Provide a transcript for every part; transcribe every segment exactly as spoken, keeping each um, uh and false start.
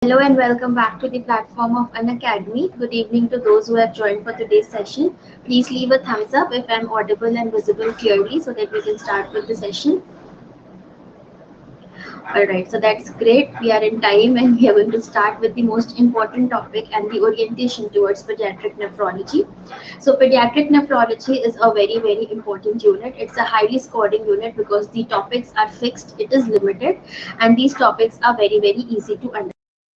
Hello and welcome back to the platform of An Academy. Good evening to those who have joined for today's session. Please leave a thumbs up if I'm audible and visible clearly so that we can start with the session. Alright, so that's great. We are in time and we are going to start with the most important topic and the orientation towards pediatric nephrology. So pediatric nephrology is a very, very important unit. It's a highly scoring unit because the topics are fixed, it is limited, and these topics are very, very easy to understand.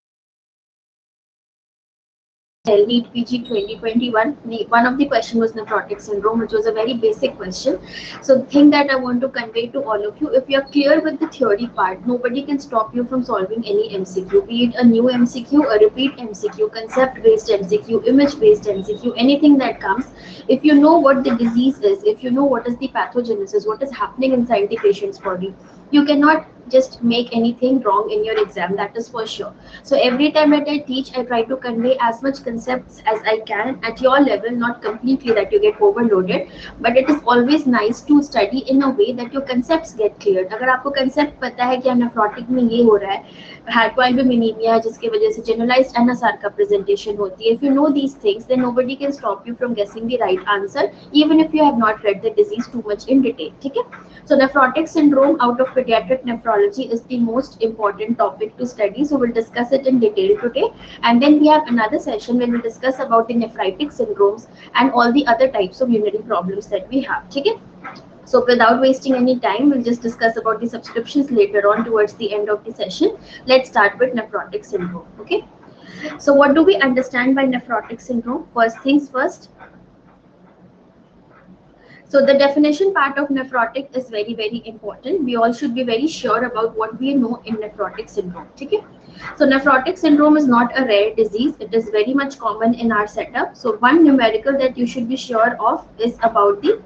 NEET P G twenty twenty-one, the, one of the question was nephrotic syndrome, which was a very basic question. So the thing that I want to convey to all of you, if you are clear with the theory part, nobody can stop you from solving any M C Q, be it a new M C Q, a repeat M C Q, concept-based M C Q, image-based M C Q, anything that comes. If you know what the disease is, if you know what is the pathogenesis, what is happening inside the patient's body, you cannot just make anything wrong in your exam, that is for sure. So every time that I teach, I try to convey as much concepts as I can at your level, not completely that you get overloaded, but it is always nice to study in a way that your concepts get cleared. अगर आपको concept पता है कि nephrotic में ये हो रहा है, hypoalbuminemia जिसकी वजह से generalized N S R का presentation होती है, if you know these things, then nobody can stop you from guessing the right answer, even if you have not read the disease too much in detail. ठीक है? So nephrotic syndrome out of pediatric nephrology is the most important topic to study. So we'll discuss it in detail today. And then we have another session where we'll discuss about the nephritic syndromes and all the other types of urinary problems that we have. Okay? So without wasting any time, we'll just discuss about the subscriptions later on towards the end of the session. Let's start with nephrotic syndrome. Okay? So what do we understand by nephrotic syndrome? First things first. So the definition part of nephrotic is very, very important. We all should be very sure about what we know in nephrotic syndrome. Okay? So nephrotic syndrome is not a rare disease. It is very much common in our setup. So one numerical that you should be sure of is about the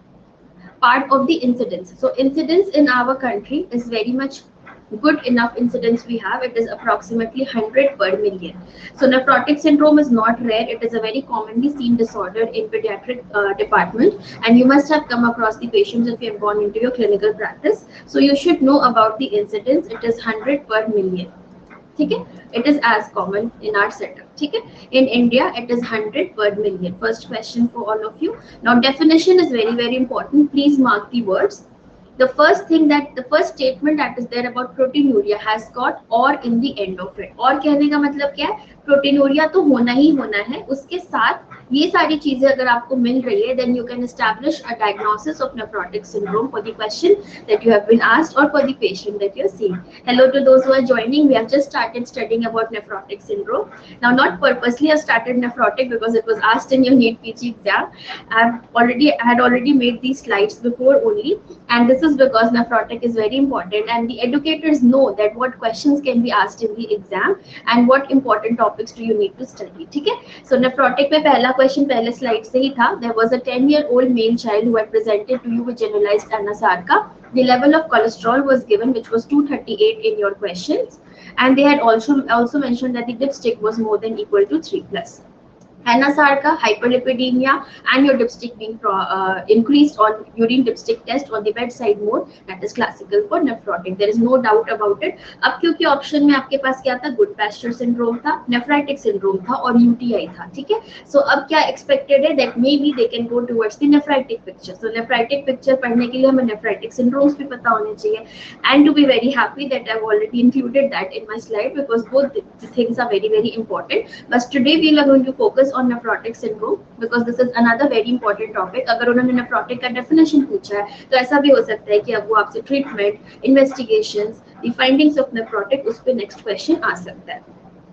part of the incidence. So incidence in our country is very much good enough incidence we have. It is approximately one hundred per million. So nephrotic syndrome is not rare. It is a very commonly seen disorder in pediatric uh, department, and you must have come across the patients if you have gone into your clinical practice. So you should know about the incidence. It is one hundred per million. Okay? It is as common in our setup. Okay? In India, it is one hundred per million. First question for all of you. Now definition is very, very important. Please mark the words. The first thing that the first statement that is there about proteinuria has got or in the end of it. और कहने का मतलब क्या है? Proteinuria तो होना ही होना है, उसके साथ ये सारी चीजें अगर आपको मिल रही है, then you can establish a diagnosis of nephrotic syndrome for the question that you have been asked or for the patient that you are seeing. Hello to those who are joining. We have just started studying about nephrotic syndrome. Now, not purposely I started nephrotic because it was asked in your NEET P G exam. I have already I had already made these slides before only, and this is because nephrotic is very important, and the educators know that what questions can be asked in the exam and what important topics do you need to study. ठीक है? So nephrotic में पहला question पहले slide से ही था. There was a ten year old male child who had presented to you with generalized N S R का. The level of cholesterol was given, which was two thirty-eight in your questions, and they had also also mentioned that the dipstick was more than equal to three plus. N S R का hyperlipidemia and your dipstick being uh, increased on urine dipstick test on the bedside mode, that is classical for nephrotic. There is no doubt about it. अब क्योंकि option में आपके पास क्या था, Goodpasture syndrome था, nephritic syndrome था और यूटीआई था. ठीक है? सो अब क्या एक्सपेक्टेड है, that maybe they can go towards the nephritic picture. So nephritic picture पढ़ने के लिए हमें नेफ्राइटिक सिंड्रोम्स भी पता होने चाहिए. And to be very happy that I have already included that in my slide because both the things are very very important. But today we are going to focus on nephrotic syndrome because this is another very important topic. अगर उन्होंने nephrotic का definition पूछा है तो ऐसा भी हो सकता है कि अब वो आपसे treatment, investigations, the findings of nephrotic उस पे next question आ सकता है.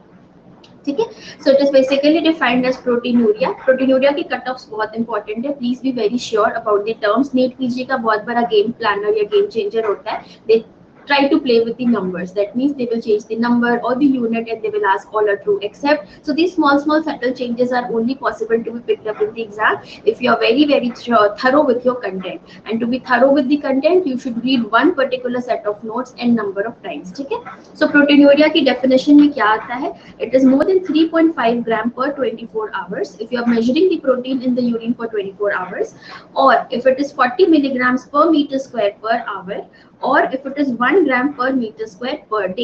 ठीक है? So it is basically defined as proteinuria. Proteinuria की cut offs बहुत important है. Please be very sure about the terms. NEET P G का बहुत बड़ा game planner या game changer होता है. They try to play with the numbers. That means they will change the number or the unit and they will ask all or true except. So these small small subtle changes are only possible to be picked up in the exam if you are very very thorough with your content. And to be thorough with the content, you should read one particular set of notes and number of times. ठीक है? So proteinuria की definition में क्या आता है? It is more than three point five gram per twenty-four hours if you are measuring the protein in the urine for twenty-four hours, or if it is forty milligrams per meter square per hour, or if it is one gram per meter square per day. So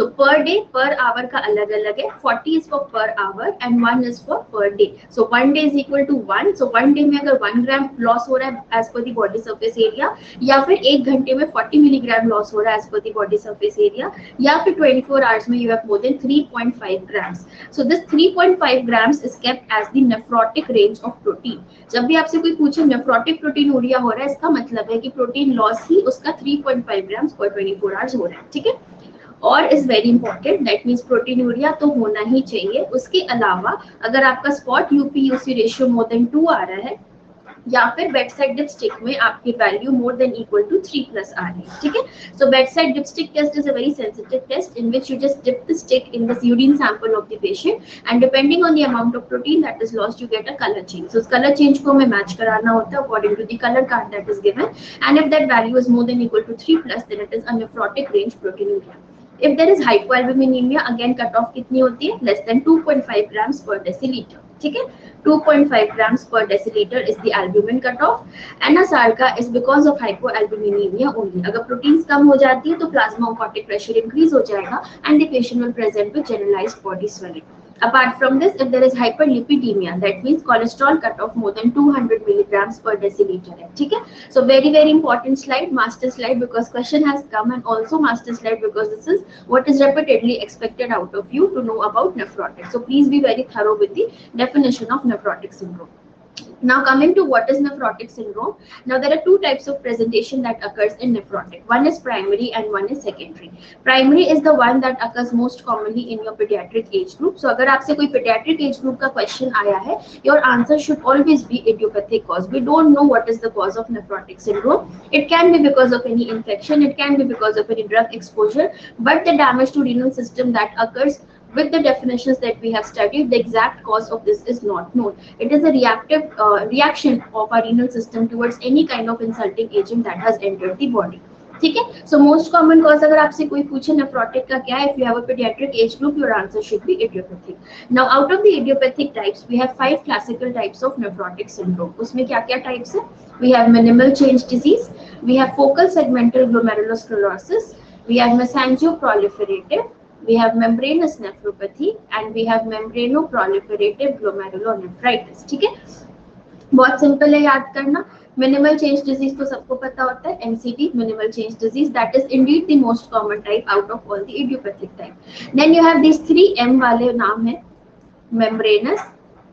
So per day, per hour का अलग अलग है. forty is for per hour and one is for per day. So one day is equal to one. So one day में अगर one gram loss हो रहा है as per the body surface area, या फिर एक घंटे में forty milligram loss हो रहा है as per the body surface area, या फिर twenty-four hours में you have more than three point five grams. So this three point five grams is kept as the nephrotic range of protein. जब भी आपसे कोई पूछे nephrotic proteinuria हो रहा है, इसका मतलब है कि प्रोटीन लॉस ही उसका three point five grams per twenty-four hours हो रहा है. ठीक है. और is very important, that means proteinuria तो होना ही चाहिए. उसके अलावा अगर आपका spot UPUC ratio more than two आ रहा है, या फिर बेडसाइड डिपस्टिक में आपकी value more than equal to three plus आ रही है. ठीक है. So bedside dipstick test is a very sensitive test in which you just dip the stick in the urine sample of the patient and depending on the amount of protein that is lost you get a colour change. So colour change को हमें match कराना होता है according to the colour card that is given, and if that value is more than equal to three plus then it is a nephrotic range proteinuria. If there is hypoalbuminemia, again cutoff कितनी होती है? Less than two point five grams per deciliter. ठीक है. two point five grams per deciliter is the albumin cutoff. Anasarca is because of hypoalbuminemia only. अगर proteins कम हो जाती है तो plasma oncotic pressure increase हो जाएगा and the patient will present with generalized body swelling. Apart from this, if there is hyperlipidemia, that means cholesterol cutoff more than two hundred milligrams per deciliter है. ठीक है. So very very important slide, master slide, because question has come, and also master slide because this is what is repeatedly expected out of you to know about nephrotic. So please be very thorough with the definition of nephrotic syndrome. Now coming to what is nephrotic syndrome. Now there are two types of presentation that occurs in nephrotic. One is primary and one is secondary. Primary is the one that occurs most commonly in your pediatric age group. So अगर आपसे कोई pediatric age group का question आया है, your answer should always be idiopathic cause. We don't know what is the cause of nephrotic syndrome. It can be because of any infection, it can be because of any drug exposure, but the damage to renal system that occurs with the definitions that we have studied, the exact cause of this is not known. It is a reactive uh, reaction of our renal system towards any kind of insulting agent that has entered the body. ठीक है. So most common cause अगर आपसे कोई पूछे nephrotic का क्या है, if you have a pediatric age group, your answer should be idiopathic. Now out of the idiopathic types, we have five classical types of nephrotic syndrome. उसमें क्या क्या types है? We have minimal change disease, we have focal segmental glomerulosclerosis, we have mesangial-proliferative, we have membranous nephropathy, and we have membranoproliferative glomerulonephritis. ठीक है. बहुत simple है याद करना. मिनिमल चेंज डिजीज तो सबको पता होता है, MCD minimal change disease, that is indeed the most common type out of all the idiopathic type. Then you have this three M वाले नाम है, मेम्ब्रेनस,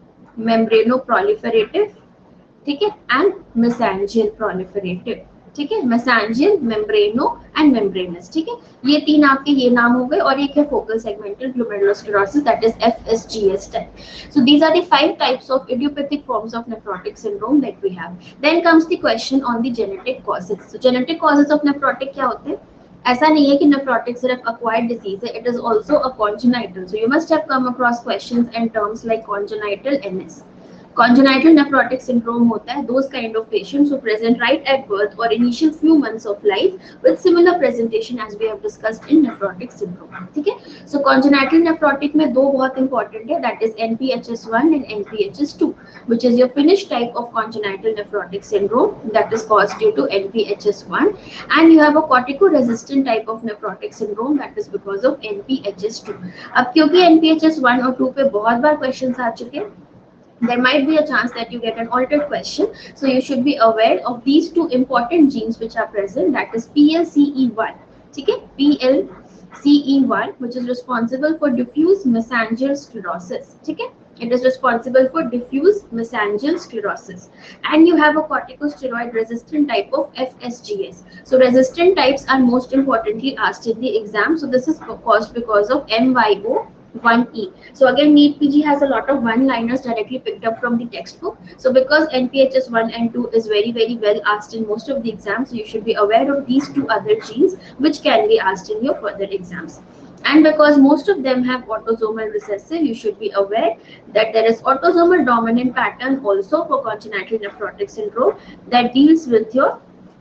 मेम्ब्रेनोप्रोलिफरेटिव, ठीक है, एंड मेसेंजियल प्रोलिफरेटिव. ठीक है. Mesangial, membrano and membranous. ठीक है. ये तीन आपके ये नाम हो गए, और एक है focal segmental glomerulosclerosis, that is F S G S type. So these are the five types of idiopathic forms of nephrotic syndrome that we have. Then comes the question on the genetic causes. So genetic causes of nephrotic क्या होते हैं? ऐसा नहीं है कि nephrotic सिर्फ acquired disease है, it is also a congenital. So you must have come across questions and terms like congenital N S. Congenital nephrotic syndrome होता है those kind of patients who present right at birth or initial few months of life with similar presentation as we have discussed in nephrotic syndrome. ठीक है. So congenital nephrotic में दो बहुत important है, that is N P H S one and N P H S two, which is your finished type of congenital nephrotic syndrome that is caused due to N P H S one, and you have a corticoresistant type of nephrotic syndrome that is because of N P H S two. अब क्योंकि N P H S one और two पे बहुत बार questions आ चुके हैं, there might be a chance that you get an altered question, so you should be aware of these two important genes which are present, that is P L C E one. ठीक है. P L C E one, which is responsible for diffuse mesangial sclerosis. ठीक है. It is responsible for diffuse mesangial sclerosis, and you have a corticosteroid resistant type of F S G S. So resistant types are most importantly asked in the exam. So this is caused because of M Y O one E. So again, NEET P G has a lot of one-liners directly picked up from the textbook. So because N P H S one and two is very very well asked in most of the exams, so you should be aware of these two other genes which can be asked in your further exams. And because most of them have autosomal recessive, you should be aware that there is autosomal dominant pattern also for congenital nephrotic syndrome that deals with your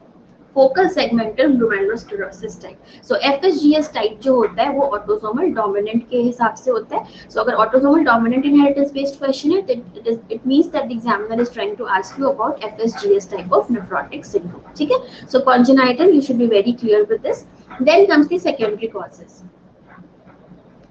focal segmental glomerulosclerosis type. So F S G S type जो होता है वो autosomal dominant के हिसाब से होता है. So so, अगर autosomal dominant inheritance based question है, it is it means that the examiner is trying to ask you about F S G S type of nephrotic syndrome. ठीक है. So congenital, you should be very clear with this. Then comes the secondary causes.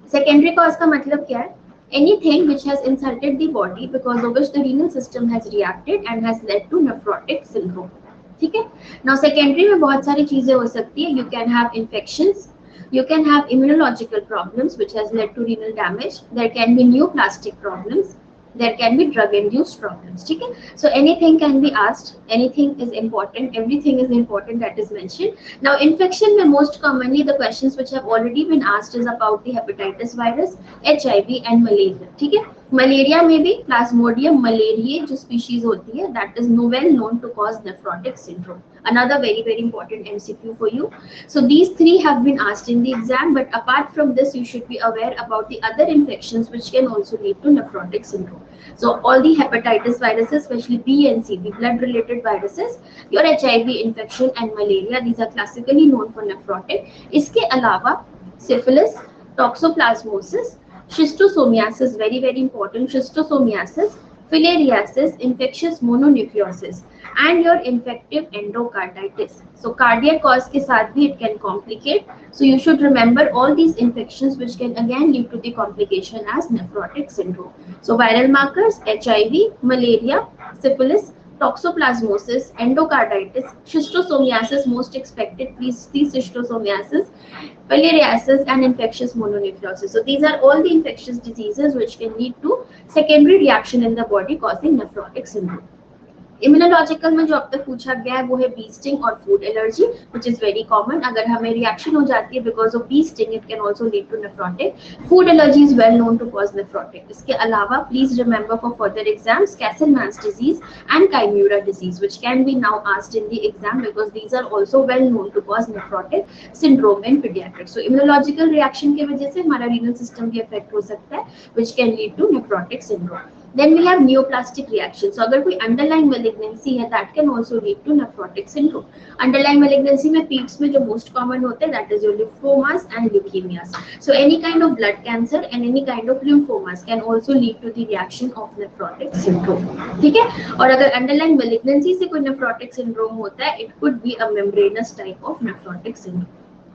Secondary cause का मतलब क्या है? Anything which has insulted the body because of which the renal system has reacted and has led to nephrotic syndrome. ठीक है? Now secondary में बहुत सारी चीजें हो सकती है. You can have infections, you can have immunological problems which has led to renal damage. There can be neoplastic problems. There can be drug-induced problems. ठीक है? So anything can be asked. Anything is important. Everything is important that is mentioned. Now infection में most commonly the questions which have already been asked is about the hepatitis virus, H I V and malaria. ठीक है? Malaria में भी Plasmodium malaria जो species होती है that is well known to cause nephrotic syndrome. Another very very important M C Q for you. So these three have been asked in the exam, but apart from this you should be aware about the other infections which can also lead to nephrotic syndrome. So all the hepatitis viruses, especially B and C, the blood related viruses, your H I V infection and malaria, these are classically known for nephrotic. इसके अलावा syphilis, toxoplasmosis, schistosomiasis, very very important, schistosomiasis, filariasis, infectious mononucleosis and your infective endocarditis. So cardiac cause के साथ भी it can complicate. So you should remember all these infections which can again lead to the complication as nephrotic syndrome. So viral markers, H I V, malaria, syphilis, toxoplasmosis, endocarditis, schistosomiasis most expected, please see schistosomiasis, filariasis and infectious mononucleosis. So these are all the infectious diseases which can lead to secondary reaction in the body causing nephrotic syndrome. Immunological में जो अब तक पूछा गया है वो है bee sting और food allergy which is very common. अगर हमें रिएक्शन हो जाती है because of bee sting it can also lead to nephrotic. Food allergy is well known to cause nephrotic. इसके अलावा please remember for further exams Castleman's disease and Kimura disease which can be now asked in the exam because these are also well known to cause nephrotic syndrome in paediatrics. So immunological reaction की वजह से हमारा renal system भी affect हो सकता है which can lead to nephrotic syndrome. Then we have neoplastic reaction. So अगर कोई underlying malignancy है that can also lead to nephrotic syndrome. Underlying malignancy में peaks में जो most common होते हैं that is your lymphomas and leukemias. So any kind of blood cancer and any kind of lymphomas can also lead to the reaction of nephrotic syndrome. ठीक है? और अगर underlying malignancy से कोई nephrotic syndrome होता है it could be a membranous type of nephrotic syndrome.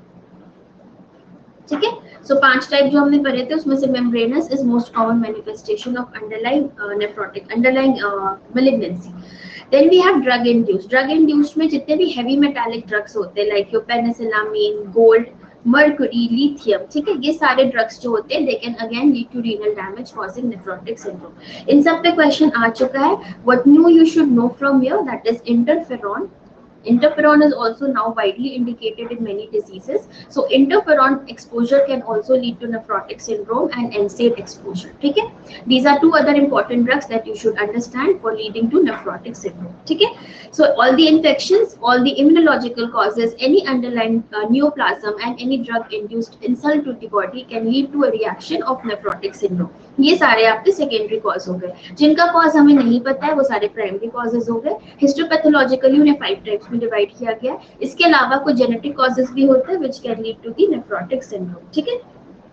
ठीक है. सो पांच टाइप जो हमने पढ़े थे उसमें से membranous is most common manifestation of underlying nephrotic underlying malignancy. Then we have drug induced. Drug induced में जितने भी हेवी मेटालिक ड्रग्स होते हैं like your penicillamine, gold, mercury, lithium, ठीक है, ये सारे ड्रग्स जो होते हैं they can again lead to renal damage causing nephrotic syndrome. इन सब पे क्वेश्चन आ चुका है. What new you should know from here that is interferon. Interferon is also now widely indicated in many diseases. So interferon exposure can also lead to nephrotic syndrome and N SAID exposure. ठीक है? These are two other important drugs that you should understand for leading to nephrotic syndrome. ठीक है? So all the infections, all the immunological causes, any underlying uh, neoplasm and any drug-induced insult to the body can lead to a reaction of nephrotic syndrome. ये सारे आपके secondary cause हो गए. जिनका cause हमें नहीं पता है वो सारे प्राइमरी कॉजेज हो गए. हिस्टोपैथोलॉजिकली उन्हें फाइव टाइप्स में डिवाइड किया गया. इसके अलावा कुछ जेनेटिक कॉजेज भी होते हैं which can lead to the nephrotic syndrome. ठीक है.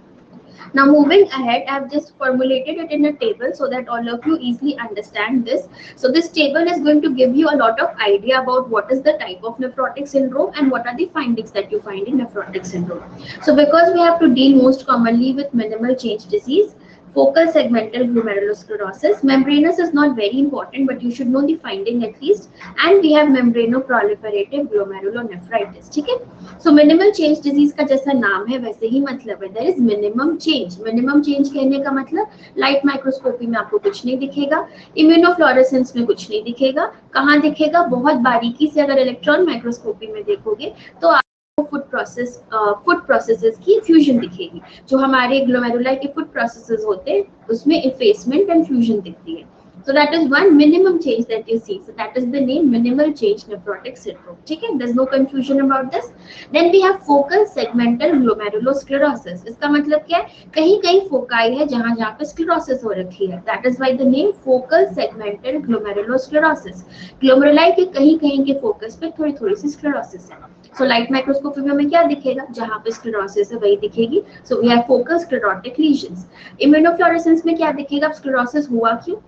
Now moving ahead, I have just formulated it in a table so that all of you easily understand this. So this table is going to give you a lot of idea about what is the type of nephrotic syndrome and what are the findings that you find in nephrotic syndrome. So because we have to deal most commonly with minimal change disease, focal segmental glomerulosclerosis, membranous is not very important but you should know the finding at least, and we have membranoproliferative glomerulonephritis. ठीक है. So minimal change disease का जैसा नाम है वैसे ही मतलब है, there is minimum change. minimum change कहने का मतलब लाइट माइक्रोस्कोपी में आपको कुछ नहीं दिखेगा, इम्यूनोफ्लोरेसेंस में कुछ नहीं दिखेगा. कहाँ दिखेगा? बहुत बारीकी से अगर इलेक्ट्रॉन माइक्रोस्कोपी में देखोगे तो फूड प्रोसेस फूड प्रोसेसेस की फ्यूजन दिखेगी. जो हमारे ग्लोमेरुलाई के फूड प्रोसेसेस होते हैं उसमें इफेसमेंट एंड फ्यूजन दिखती है. So that is one minimum change that you see. So that is the name minimal change nephrotic syndrome. ठीक है? There's no confusion about this. Then we have focal segmental glomerulosclerosis. इसका मतलब क्या है? कहीं कहीं फोकाई है जहाँ जहाँ पे स्क्लेरोसिस हो रखी है. That is why the name focal segmental glomerulosclerosis. Glomeruli के कहीं कहीं के फोकस पे थोड़ी थोड़ी सी स्क्लेरोसिस है. So light microscopy में हमें क्या दिखेगा? जहाँ पे स्क्लेरोसिस है वही दिखेगी. So we have focal sclerotic lesions. Immunofluorescence में क्या दिखेगा? स्क्लेरोसिस हुआ क्यों? क्योंकि वहाँ पे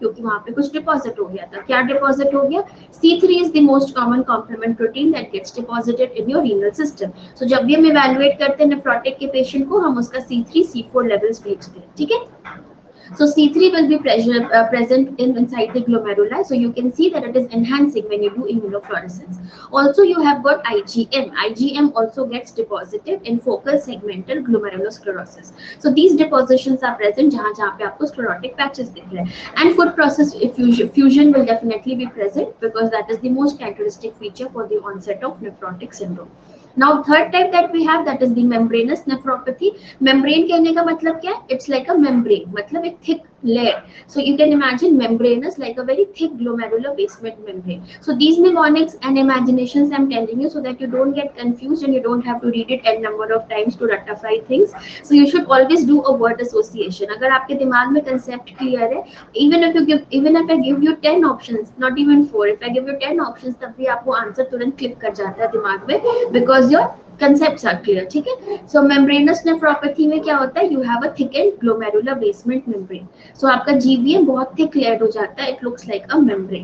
पे कुछ डिपॉजिट हो गया था। क्या डिपॉजिट हो गया? C three is the most common complement protein that gets deposited in your renal system. So जब भी हम इवैल्यूएट करते हैं नेफ्रोटिक के पेशेंट को, हम उसका C three C four levels भेजते हैं, ठीक है। So C three will be pressure, uh, present in inside the glomeruli. So you can see that it is enhancing when you do immunofluorescence. Also, you have got I G M. I G M also gets deposited in focal segmental glomerulosclerosis. So these depositions are present जहाँ जहाँ पे आपको sclerotic patches दिख रहे हैं. And foot process fusion, fusion will definitely be present because that is the most characteristic feature for the onset of nephrotic syndrome. Now third type that we have, that is the membranous nephropathy. Membrane कहने का मतलब क्या है? It's like a membrane, मतलब एक thick layer. So you can imagine membranous like a very thick glomerular basement membrane. So these mnemonics and imaginations I'm telling you so that you don't get confused and you don't have to read it n number of times to ratify things. So you should always do a word association. अगर आपके दिमाग में concept clear है, even if you give, even if I give you ten options, not even four, if I give you ten options, तब भी आपको answer तुरंत click कर जाता है दिमाग में, because your concepts are clear, ठीक है। So membranous nephropathy में क्या होता है? You have a thickened glomerular basement membrane. So आपका G B M बहुत thick layered हो जाता है, it looks like a membrane.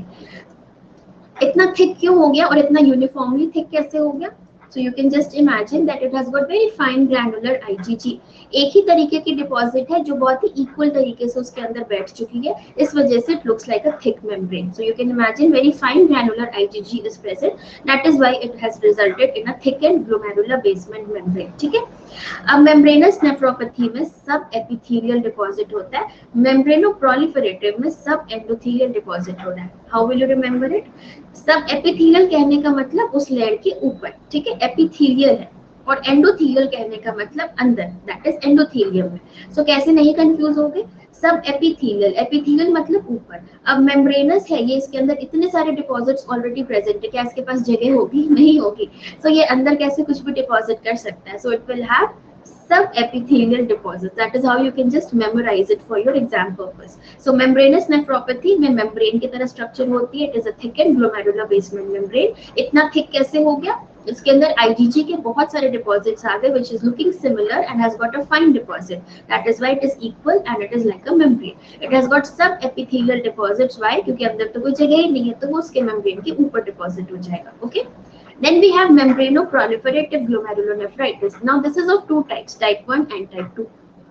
इतना thick क्यों हो गया और इतना uniformly thick कैसे हो गया? So you can just imagine that it has got very fine granular I G G. एक ही तरीके की डिपॉजिट है जो बहुत ही इक्वल तरीके से उसके अंदर बैठ चुकी है, इस वजह से it looks like a thick membrane. So you can imagine very fine granular I G G is present. That is why it has resulted in a thickened glomerular basement membrane. ठीक है। अब membranous nephropathy में सब epithelial deposit होता है, membranoproliferative में सब endothelial deposit हो रहा है. How will you remember it? सब epithelial कहने का मतलब उस लेयर के ऊपर, ठीक है, epithelial है, और एंडोथीलियल कहने का मतलब अंदर, दैट इज एंडोथीलियम में. सो so, कैसे नहीं कंफ्यूज हो गए? सब एपिथेलियल, एपिथेलियल मतलब ऊपर. अब मेम्ब्रेनस है, ये इसके अंदर इतने सारे डिपॉजिट्स ऑलरेडी प्रेजेंट है, क्या इसके पास जगह होगी? नहीं होगी. सो so, ये अंदर कैसे कुछ भी डिपॉजिट कर सकता है? So it will have sub epithelial deposits. That is how you can just memorize it for your exam purpose. So membranous nephropathy में membrane की तरह structure होती है. It is a thickened glomerular basement membrane. इतना thick कैसे हो गया? इसके अंदर I G G के बहुत सारे deposits आ गए, which is looking similar and has got a fine deposit. That is why it is equal and it is like a membrane. It has got sub epithelial deposits. Why? क्योंकि अंदर तो कोई जगह ही नहीं है, तो वो उसके membrane के ऊपर deposit हो जाएगा. Okay? Then we have membranoproliferative glomerulonephritis. Now this is of two types, type one and type two.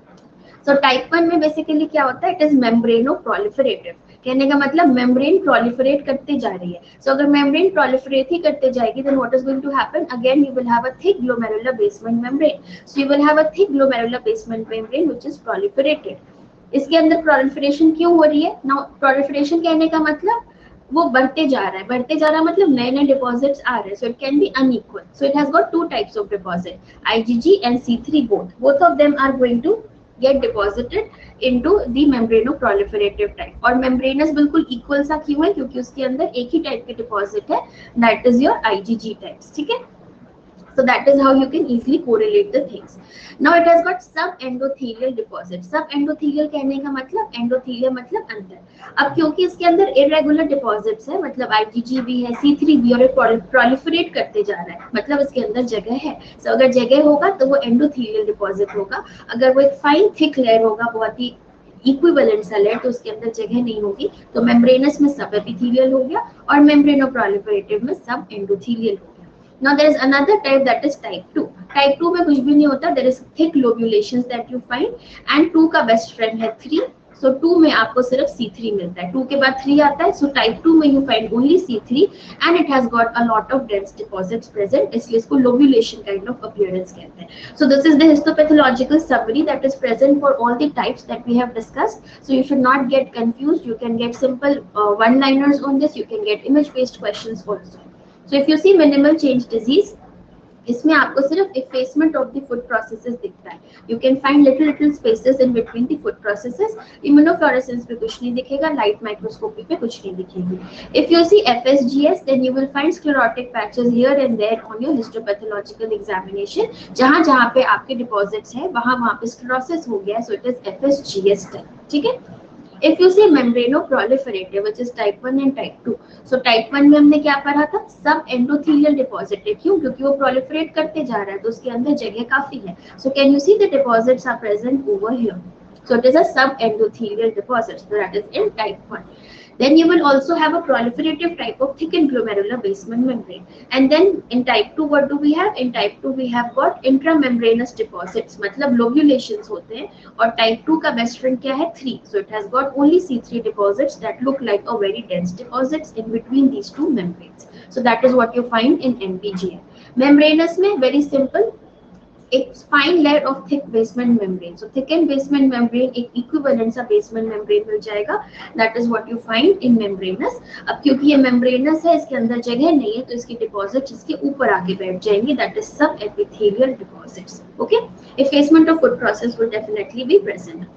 So type one में basically क्या होता है? It is membranoproliferative. कहने का मतलब membrane proliferate करते जा रही है. So अगर membrane proliferate ही करते जाएगी, then what is going to happen? Again you will have a thick glomerular basement membrane. So you will have a thick glomerular basement membrane which is proliferated. इसके अंदर proliferation क्यों हो रही है? Now proliferation कहने का मतलब वो बढ़ते जा रहा है, बढ़ते जा रहा है मतलब नए नए डिपॉजिट्स आ रहे हैं. So it can be unequal. So it has got two types of deposit, I G G and C three both. Both of them are going to get deposited into the membranoproliferative type. और membranous बिल्कुल equal सा क्यों है? क्योंकि उसके अंदर एक ही टाइप के डिपॉजिट है, that is your I G G types. ठीक है. So that is how you can easily correlate the things. Now it has got subendothelial deposit. Subendothelial कहने का मतलब, endothelial मतलब अंदर. अब क्योंकि इसके अंदर irregular deposits है, मतलब I G G भी है, C three भी, और ये proliferate करते जा रहा है, मतलब इसके अंदर जगह है. So अगर जगह होगा तो वो endothelial deposit होगा. अगर वो एक fine thick layer होगा, बहुत ही इक्विवेलेंट सा लेयर, तो उसके अंदर जगह नहीं होगी. तो मेम्ब्रेनस में सब एपिथेलियल हो गया और मेम्ब्रेनोप्रोलिफरेटिव में सब एंडोथेलियल हो गया. Now there is another type, that is type two. Type two में कुछ भी नहीं होता. There is thick lobulations that you find and two का best friend है three. So two में आपको सिर्फ C three मिलता है. two के बाद three आता है. So type two में you find only C three and it has got a lot of dense deposits present. इसलिए इसको lobulation kind of appearance कहते हैं. So this is the histopathological summary that is present for all the types that we have discussed. So you should not get confused. You can get simple uh, one-liners on this. You can get image-based questions also. So if you see minimal change disease, इसमें आपको सिर्फ effacement of the foot processes दिखता है. You can find little little spaces in between the foot processes. Immunofluorescence पे कुछ नहीं दिखेगा, light microscopy पे कुछ नहीं दिखेगी. If you see F S G S, then you will find sclerotic patches here and there on your histopathological examination. जहाँ जहाँ पे आपके deposits हैं, वहाँ वहाँ पे sclerosis हो गया, so it is F S G S type. ठीक है? If you see membranoproliferative, which is type one and type two. So type one में हमने क्या पढ़ा था? सब endothelial deposit है. क्यों? क्योंकि वो proliferate करते जा रहा है, तो उसके अंदर जगह काफी है. So can you see the deposits are present over here? So it is a subendothelial deposit. So that is in type one. Then you will also have a proliferative type of thickened glomerular basement membrane. And then in type two, what do we have? In type two, we have got intramembranous deposits, मतलब lobulations होते हैं. और type two का best friend क्या है? three. So it has got only C three deposits that look like a very dense deposits in between these two membranes. So that is what you find in M P G M. Membranous में very simple. एक fine layer of thick basement membrane. So thicken basement membrane एक equivalent सा basement membrane मिल जाएगा. That is what you find in membranous. अब क्योंकि ये membranes है, इसके अंदर जगह नहीं है, तो इसकी डिपॉजिट्स इसके ऊपर आके बैठ जाएंगे. That is sub epithelial deposits. Okay, effacement of food process will definitely be present.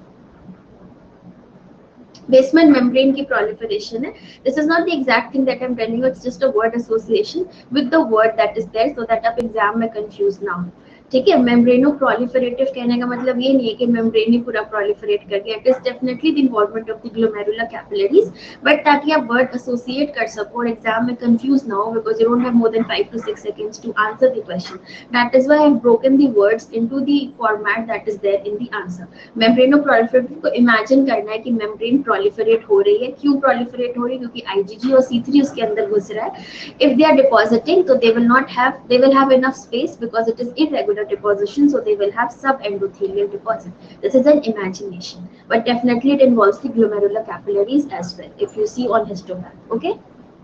Basement membrane की proliferation है. This is not the exact thing that I'm telling you. It's just a word association with the word that is there, so that आप exam में confused ना हो. ठीक है. मेम्ब्रेनो proliferative कहने का मतलब ये नहीं है कि मेम्ब्रेन ही पूरा प्रोलिफरेट कर गया. It is definitely the involvement of the glomerular capillaries, but ताकि आप वर्ड एसोसिएट कर सको और एग्जाम में कंफ्यूज ना हो, because you don't have more than five to six seconds to answer the question. That is why I have broken the words into the format that is there in the answer. Membrano proliferative को imagine करना है कि membrane proliferate हो रही है. क्यों proliferate हो रही है? क्योंकि आईजीजी और सी थ्री उसके अंदर घुस रहा है. इफ दे आर डिपॉजिटिंग, तो they will not have they will have enough space because it is irregular deposition, so they will have subendothelial deposit. This is an imagination, but definitely it involves the glomerular capillaries as well, if you see on histogram. Okay,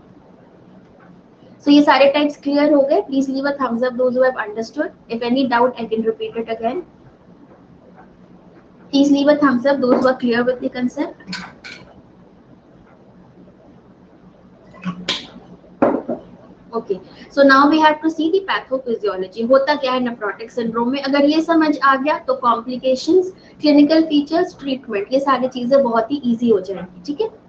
so ये सारे types clear हो गए. Please leave a thumbs up those who have understood. If any doubt, I can repeat it again. Please leave a thumbs up those who are clear with the concept. Okay, so now we have to see the pathophysiology. होता क्या है nephrotic syndrome में? अगर ये समझ आ गया तो complications, clinical features, treatment, ये सारी चीजें बहुत ही इजी हो जाएंगी. ठीक है.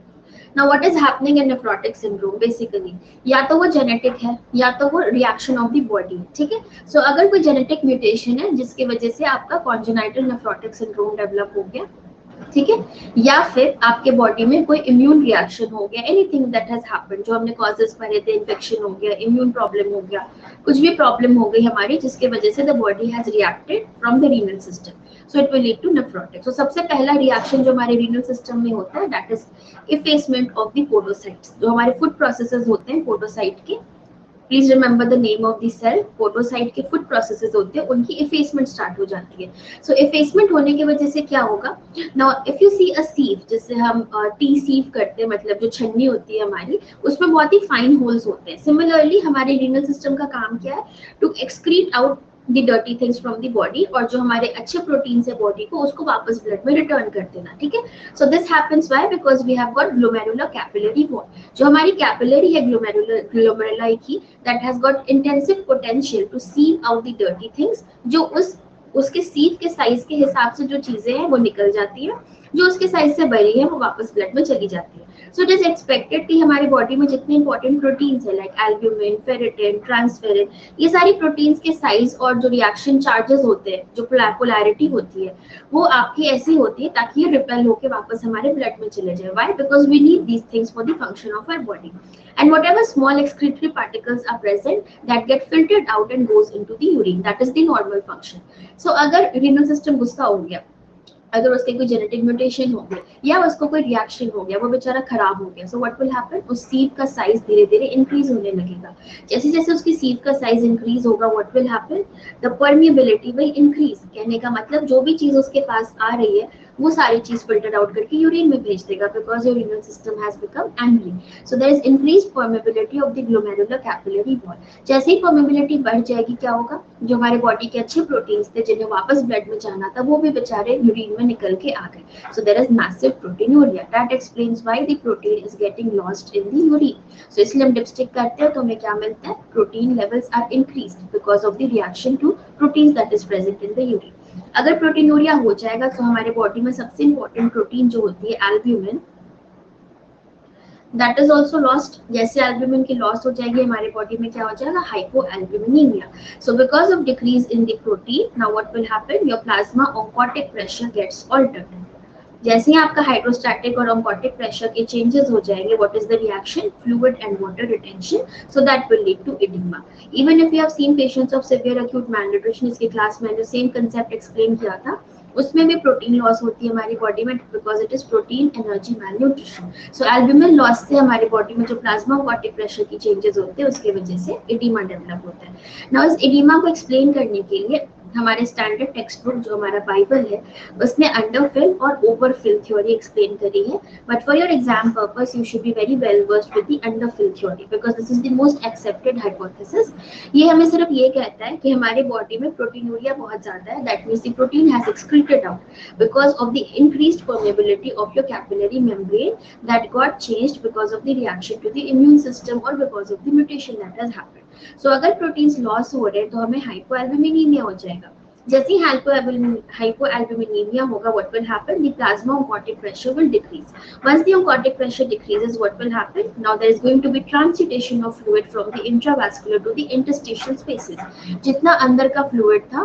Now what is happening in nephrotic syndrome? Basically या तो वो जेनेटिक है या तो वो रिएक्शन ऑफ द बॉडी. ठीक है. सो अगर कोई जेनेटिक म्यूटेशन है जिसकी वजह से आपका कॉन्जेनाइटल नेफ्रोटिक सिंड्रोम डेवलप हो गया, ठीक है, या फिर आपके बॉडी में कोई इम्यून रिएक्शन हो गया, एनीथिंग दैट हैज हैपेंड, जो हमने कॉजेस पढ़े थे, इन्फेक्शन हो गया, इम्यून प्रॉब्लम हो गया, कुछ भी प्रॉब्लम हो गई हमारी जिसकी वजह से the body has reacted from the renal system, so it will lead to nephrotic. So सबसे पहला रिएक्शन जो हमारे रीनल सिस्टम में होता है that is effacement of the podocytes. जो हमारे फूड प्रोसेसेस होते हैं पोडोसाइट के, please remember the name of the cell. Podocyte के फूड प्रोसेसेस होते हैं, उनकी इफेसमेंट स्टार्ट हो जाती है. सो so, इफेसमेंट होने की वजह से क्या होगा? Now if you see a sieve, जिससे हम टी uh, सीव करते हैं, मतलब जो छन्नी होती है हमारी, उसमें बहुत ही फाइन होल्स होते हैं. सिमिलरली हमारे रीनल सिस्टम का काम क्या है? To excrete out the dirty things from the body, और जो हमारे अच्छे प्रोटीन है बॉडी को, उसको वापस ब्लड में रिटर्न कर देना. ठीक है. So this happens why? Because we have got glomerular capillary wall. जो हमारी कैपिलरी है ग्लोमेरुलर ग्लोमेरुलाई की, that has got intensive potential to sieve out the dirty things. जो उस उसके सीव के साइज के हिसाब से जो चीजें हैं वो निकल जाती है, जो उसके साइज से बड़ी है वो वापस ब्लड में चली जाती है. सो इट इज एक्सपेक्टेड कि हमारी बॉडी में जितने इंपॉर्टेंट प्रोटीन्स है लाइक एल्ब्यूमिन, फेरिटिन, ट्रांसफेरिन, ये सारी प्रोटीन्स के साइज और जो रिएक्शन चार्जेस होते हैं, जो पोलैरिटी होती है, वो आपकी ऐसी होती है ताकि ये रिपेल होके वापस हमारे ब्लड में चले जाए. Why? Because we need these things for the function of our body. And whatever small excretory particles are present, that get filtered out and goes into the urine. That is the normal function. So अगर renal system गुस्सा हो गया, अगर उसके कोई genetic mutation हो गया या उसको कोई रिएक्शन हो गया, वो बेचारा खराब हो गया, सो व्हाट विल हैपन? उस सीव का साइज धीरे धीरे इंक्रीज होने लगेगा. जैसे जैसे उसकी सीव का साइज इंक्रीज होगा, what will happen? The permeability will increase. कहने का मतलब जो भी चीज उसके पास आ रही है वो सारी चीज फिल्टर आउट करके यूरिन में भेज देगा, because your renal system has become angry. So there is increased permeability of the glomerular capillary wall. जैसे ही परमिएबिलिटी बढ़ जाएगी, क्या होगा? जो हमारे बॉडी के अच्छे प्रोटीन्स थे जिन्हें वापस ब्लड में जाना था, वो भी बेचारे यूरिन में निकल के आ गए. So there is massive proteinuria. That explains why the protein is getting lost in the urine. So इसलिए हम डिपस्टिक करते हैं तो हमें क्या मिलता है? Protein levels are increased because of the reaction to proteins that is present in the urine. अगर प्रोटीनूरिया हो जाएगा तो हमारे बॉडी में सबसे इंपॉर्टेंट प्रोटीन जो होती है albumin, that is also lost. जैसे एल्ब्यूमिन की लॉस हो जाएगी, हमारे बॉडी में क्या हो जाएगा? Hypoalbuminaemia. So because of decrease in the protein, now what will happen? Your plasma oncotic pressure gets altered. जैसे ही आपका हाइड्रोस्टैटिक और ऑन्कोटिक प्रेशर के चेंजेस हो जाएंगे, what is the reaction? Fluid and water retention. So that will lead to oedema. Even if you have seen patients of severe acute malnutrition, इसके class में जो सेम कंसेप्ट एक्सप्लेन किया था, उसमें भी प्रोटीन लॉस होती है हमारी बॉडी में because it is protein energy malnutrition. So albumin loss से हमारी बॉडी में जो प्लाज्मा अक्वाटिक प्रेशर की चेंजेस होते हैं उसके वजह से एडिमा डेवलप होता है। नाउ इस एडिमा को एक्सप्लेन करने के लिए हमारे स्टैंडर्ड टेक्स्ट बुक जो हमारा बाइबल है उसने अंडरफिल और ओवरफिल थ्योरी एक्सप्लेन करी है, but for your exam purpose you should be very well versed with the underfill theory because this is the most accepted hypothesis. ये हमें सिर्फ ये कहता है कि हमारे बॉडी में प्रोटीनूरिया बहुत ज्यादा है, that means the protein has excreted out because of the increased permeability of your capillary membrane that got changed because of the reaction to the immune system और because of the mutation that has happened. So अगर proteins loss हो रहे हैं तो हमें हाइपोएल्ब्यूमिनीमिया हो जाएगा। जैसे ही hypoalbuminemia होगा, what will happen? The plasma oncotic pressure will decrease. Once the oncotic pressure decreases, what will happen? Now there is going to be transudation of fluid from the intravascular to the interstitial spaces. जितना अंदर का fluid था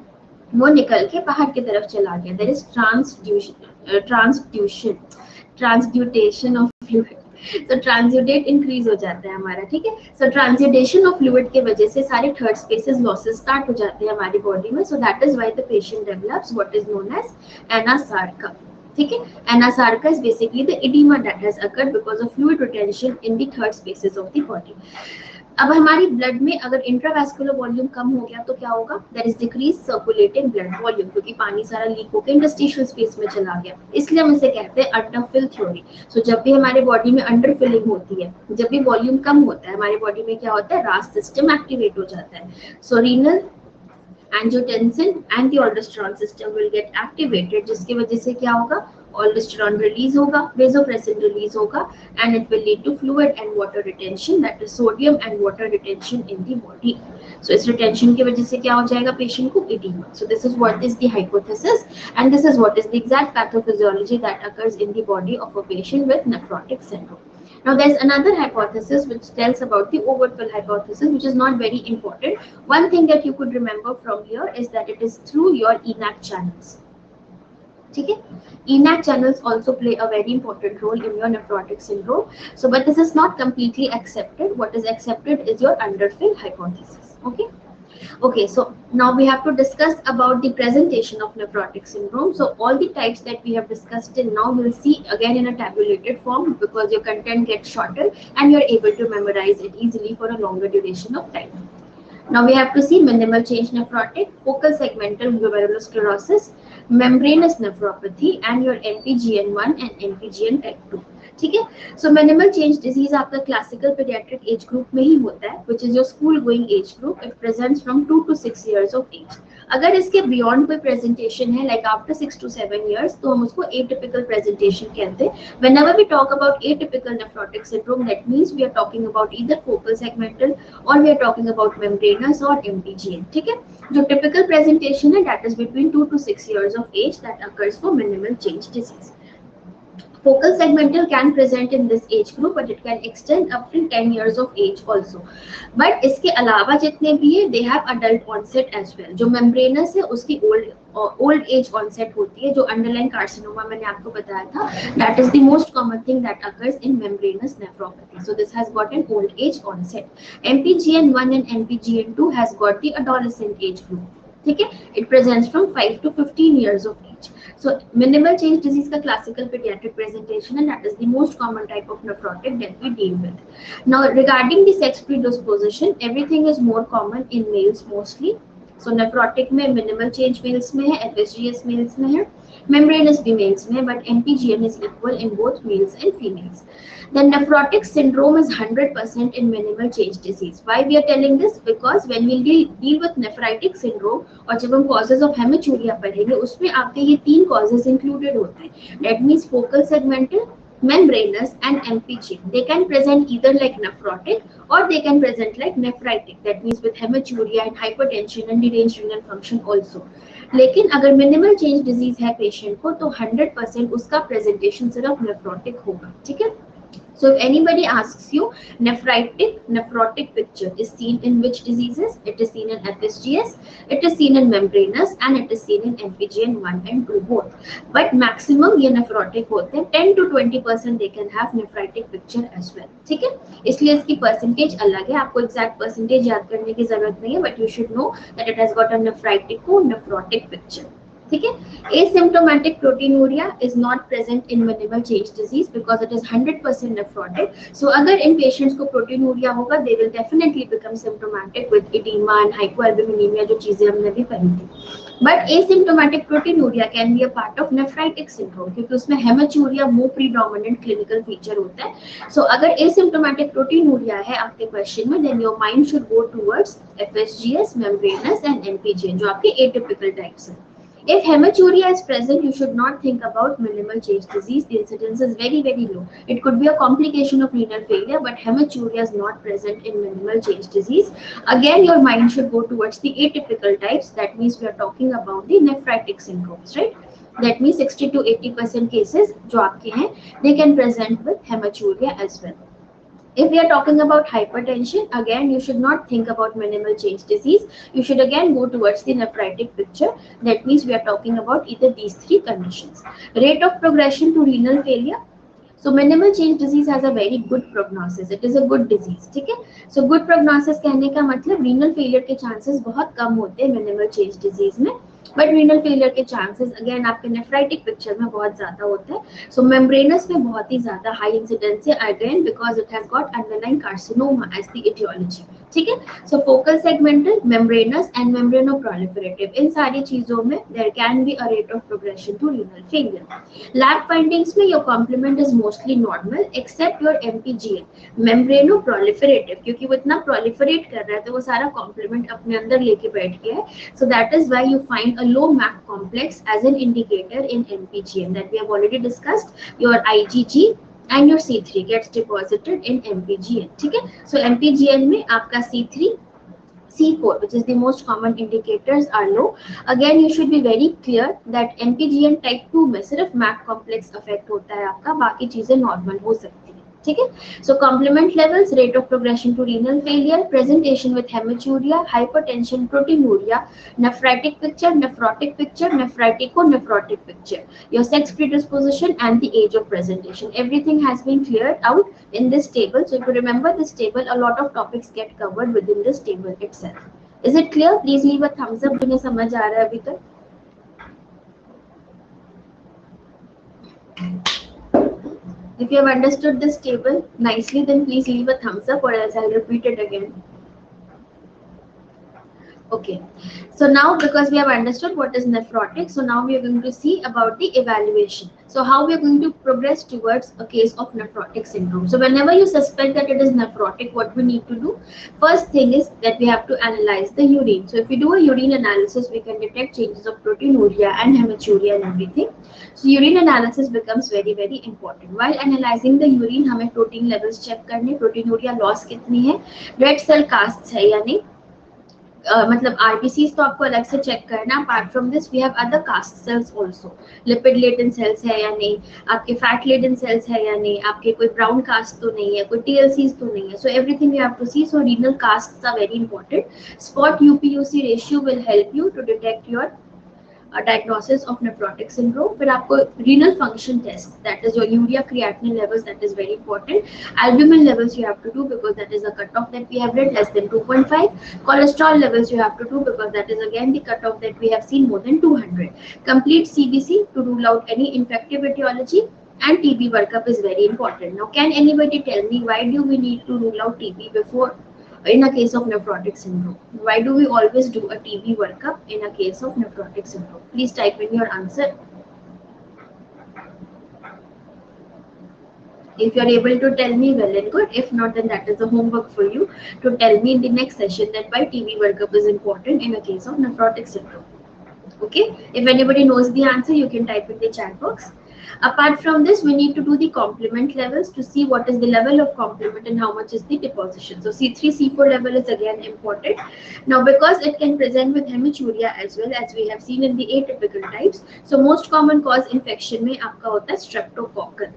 वो निकल के बाहर की तरफ चला गया. There is transduction, uh, transduction, transdutation of fluid. तो ट्रांसुडेट इंक्रीज हो जाता है हमारा, ठीक है। सो ट्रांसुडेशन ऑफ फ्लूइड के वजह से सारे थर्ड स्पेसेस लॉसेस स्टार्ट हो जाते हैं हमारी बॉडी में। So that is why the patient develops what is known as anasarca, ठीक है। Anasarca is basically the oedema that has occurred because of fluid retention in the third spaces of the body. अब हमारी blood में अगर intravascular volume कम हो गया तो क्या होगा? There is decrease circulating blood volume क्योंकि पानी सारा लीक होकर इंटरस्टिशियल स्पेस में चला गया, इसलिए हम इसे कहते हैं अंडरफिल थ्योरी। सो जब भी हमारे बॉडी में अंडरफिलिंग होती है, जब भी वॉल्यूम कम होता है हमारे बॉडी में क्या होता है? रास सिस्टम एक्टिवेट हो जाता है। So renal angiotensin and the aldosterone system will get activated, जिसकी वजह से क्या होगा? aldosterone release होगा, vasopressin release होगा, and it will lead to fluid and water retention, that is sodium and water retention in the body. So इस retention की वजह से क्या हो जाएगा पेशेंट को? edema. So this is what is the hypothesis and this is what is the exact pathophysiology that occurs in the body of a patient with nephrotic syndrome. Now there is another hypothesis which tells about the overfill hypothesis, which is not very important. One thing that you could remember from here is that it is through your E N A C channels. ठीक है, E N A C channels also play a very important role in your nephrotic syndrome. So, but this is not completely accepted. What is accepted is your underfill hypothesis. Okay. Okay, so now we have to discuss about the presentation of nephrotic syndrome. So all the types that we have discussed till now we'll see again in a tabulated form because your content gets shorter and you're able to memorize it easily for a longer duration of time. Now we have to see minimal change nephrotic, focal segmental glomerulosclerosis, membranous nephropathy and your N P G N one and N P G N type two. ठीक है। सो minimal change disease आपका classical paediatric age group में ही होता है, which is your school going age group. It presents from two to six years of age. अगर इसके बियॉन्ड कोई प्रेजेंटेशन है like after six to seven years तो हम उसको एटिपिकल प्रेजेंटेशन कहते हैं। Whenever we talk about atypical nephrotic syndrome that means we are talking about either focal segmental और we are talking about membranous और MPGN, ठीक है। जो टिपिकल प्रेजेंटेशन है that is between two to six years of age that occurs for minimal change disease. Focal segmental can present in this age group, but it can extend up to ten years of age also. But इसके अलावा जितने भी है, they have adult onset as well. जो membranous है, उसकी old old age onset होती है, जो underlying carcinoma मैंने आपको बताया था. That is the most common thing that occurs in membranous nephropathy. So this has got an old age onset. M P G N one and M P G N two has got the adolescent age group. ठीक है, it presents from five to fifteen years of age. So minimal change disease का classical pediatric presentation and that is the most common type of nephrotic that we deal with. Now regarding the sex predisposition, everything is more common in males mostly. So nephrotic में minimal change males में है, F S G S males में है, membranous भी males में है, but M P G N is equal in both males and females. The nephrotic syndrome is one hundred percent in minimal change disease. Why we are telling this? Because when we deal, deal with nephritic syndrome और जब हम causes of hematuria पढ़ेंगे उसमें आपके ये तीन causes included होते हैं. That means focal segmental, membranous and M P G N. They can present either like nephrotic or they can present like nephritic. That means with hematuria and hypertension and deranged renal function also. लेकिन अगर minimal change disease है patient को तो one hundred percent उसका presentation सिर्फ nephrotic होगा, ठीक है। So if anybody asks you nephritic nephrotic picture is seen in which diseases? It is seen in F S G S, it is seen in membranous and it is seen in M P G N one and two both. But maximum ये nephrotic होते हैं, ten to twenty percent they can have nephritic picture as well, ठीक है। इसलिए इसकी percentage अलग है, आपको exact percentage याद करने की जरूरत नहीं है, but you should know that it has got a nephritic or nephrotic picture. ठीक है. Asymptomatic proteinuria is not present in minimal change disease because it is one hundred percent nephrotic. So अगर इन patients को proteinuria होगा, they will definitely become symptomatic with edema and hypoalbuminemia, जो चीजें हमने भी पढ़ी थी. But asymptomatic proteinuria can be a part of nephritic syndrome क्योंकि उसमें hematuria more predominant clinical feature होता है. So अगर asymptomatic proteinuria है आपके question में, then your mind should go towards F S G S, membranous and N P G N जो आपके atypical types हैं. If hematuria is present, you should not think about minimal change disease. The incidence is very, very low. It could be a complication of renal failure, but hematuria is not present in minimal change disease. Again, your mind should go towards the atypical types. That means we are talking about the nephritic syndromes, right? That means sixty to eighty percent cases जो आपके हैं, they can present with hematuria as well. If we are talking about hypertension, again, you should not think about minimal change disease. You should again go towards the nephritic picture. That means we are talking about either these three conditions. Rate of progression to renal failure. So minimal change disease has a very good prognosis. It is a good disease, ठीक है? So good prognosis कहने का मतलब renal failure के chances बहुत कम होते हैं minimal change disease में. But renal failure के chances again आपके nephritic picture में बहुत ज़्यादा होते हैं. So membranous में बहुत ही ज़्यादा high incidence है again because it has got underlying carcinoma as the etiology. ठीक है? So focal segmental, membranous and membranoproliferative इन सारी चीजों में there can be a rate of progression to renal failure. Lab findings में your complement is mostly normal except your M P G N, membranoproliferative क्योंकि वो इतना proliferate कर रहा है तो वो सारा complement अपने अंदर लेके बैठ गया है. So that is why you find a low M A C complex as an indicator in M P G N that we have already discussed. Your I G G and your C three gets deposited in M P G N. ठीक है? So M P G N में आपका C three, C four, which is the most common indicators, are low. Again, you should be very clear that M P G N type two में सिर्फ M A C complex affect होता है आपका, बाकी चीजें normal हो सकती है. ठीक है? So complement levels, rate of progression to renal failure, presentation with hematuria, hypertension, proteinuria, nephritic picture, nephrotic picture, nephritico-nephrotic picture, your sex predisposition and the age of presentation. Everything has been cleared out in this table. So if you remember this table, a lot of topics get covered within this table itself. Is it clear? Please leave a thumbs up. जिन्हें समझ आ रहा है अभी तक. If you have understood this table nicely, then please leave a thumbs up or else I'll repeat it again. Okay, so now because we have understood what is nephrotic, so now we are going to see about the evaluation. So how we are going to progress towards a case of nephrotic syndrome. So whenever you suspect that it is nephrotic, what we need to do? First thing is that we have to analyze the urine. So if we do a urine analysis, we can detect changes of proteinuria and hematuria and everything. So urine analysis becomes very very important. While analyzing the urine, हमें protein levels check करने, proteinuria loss कितनी है, red cell casts है या नहीं. Uh, मतलब R B Cs तो आपको अलग से चेक करना. Apart from this, we have other cast cells also. Lipid laden cells है या नहीं, आपके fat laden cells है या नहीं, आपके कोई brown cast तो नहीं है, कोई T L Cs तो नहीं है. So everything you have to see. So renal casts are very important. Spot U P U C ratio will help you to detect your a diagnosis of nephrotic syndrome. फिर आपको renal function test, that is your urea creatinine levels, that is very important. Albumin levels you have to do because that is a cutoff that we have read, less than two point five. Cholesterol levels you have to do because that is again the cutoff that we have seen, more than two hundred. Complete C B C to rule out any infective etiology, and T B workup is very important. Now can anybody tell me why do we need to rule out T B before in a case of nephrotic syndrome? Why do we always do a T B workup in a case of nephrotic syndrome? Please type in your answer. If you are able to tell me, well and good. If not, then that is the homework for you to tell me in the next session that why T B workup is important in a case of nephrotic syndrome. Okay, if anybody knows the answer, you can type in the chat box. Apart from this, we need to do the complement levels to see what is the level of complement and how much is the deposition. So C three, C four level is again important. Now because it can present with hematuria as well, as we have seen in the atypical types, so most common cause infection में आपका होता है streptococcal.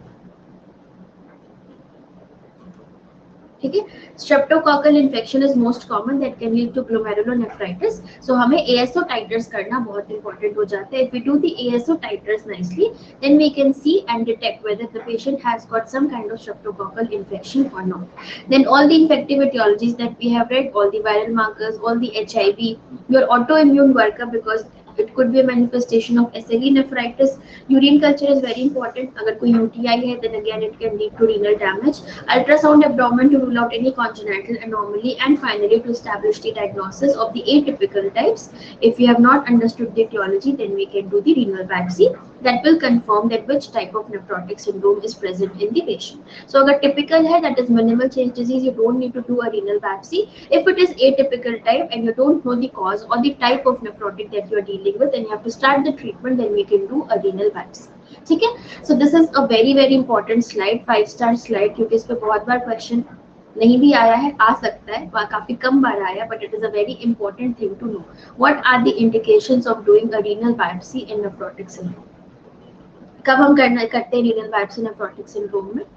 ठीक है, streptococcal infection is most common that can lead to glomerulonephritis. So हमें A S O titers करना बहुत important हो जाता है. If we do the A S O titers nicely, then we can see and detect whether the patient has got some kind of streptococcal infection or not. Then all the infective etiologies that we have read, all the viral markers, all the H I V, your autoimmune workup, because It could be a manifestation of S L E nephritis. Urine culture is very important. अगर कोई U T I है, then again it can lead to renal damage. Ultrasound abdomen to rule out any congenital anomaly, and finally to establish the diagnosis of the atypical types. If you have not understood the etiology, then we can do the renal biopsy that will confirm that which type of nephrotic syndrome is present in the patient. So अगर typical है, that is minimal change disease, you don't need to do a renal biopsy. If it is atypical type and you don't know the cause or the type of nephrotic that you are dealing with, then you have to start the treatment, then we can do a renal biopsy. ठीक है? So this is a very very important slide, five star slide, क्योंकि इस पे बहुत बार question नहीं भी आया है, आ सकता है, काफी कम बार आया, but it is a very important thing to know. What are the indications of doing a renal biopsy in nephrotic syndrome? कब हम करना करते हैं renal biopsy nephrotic syndrome में?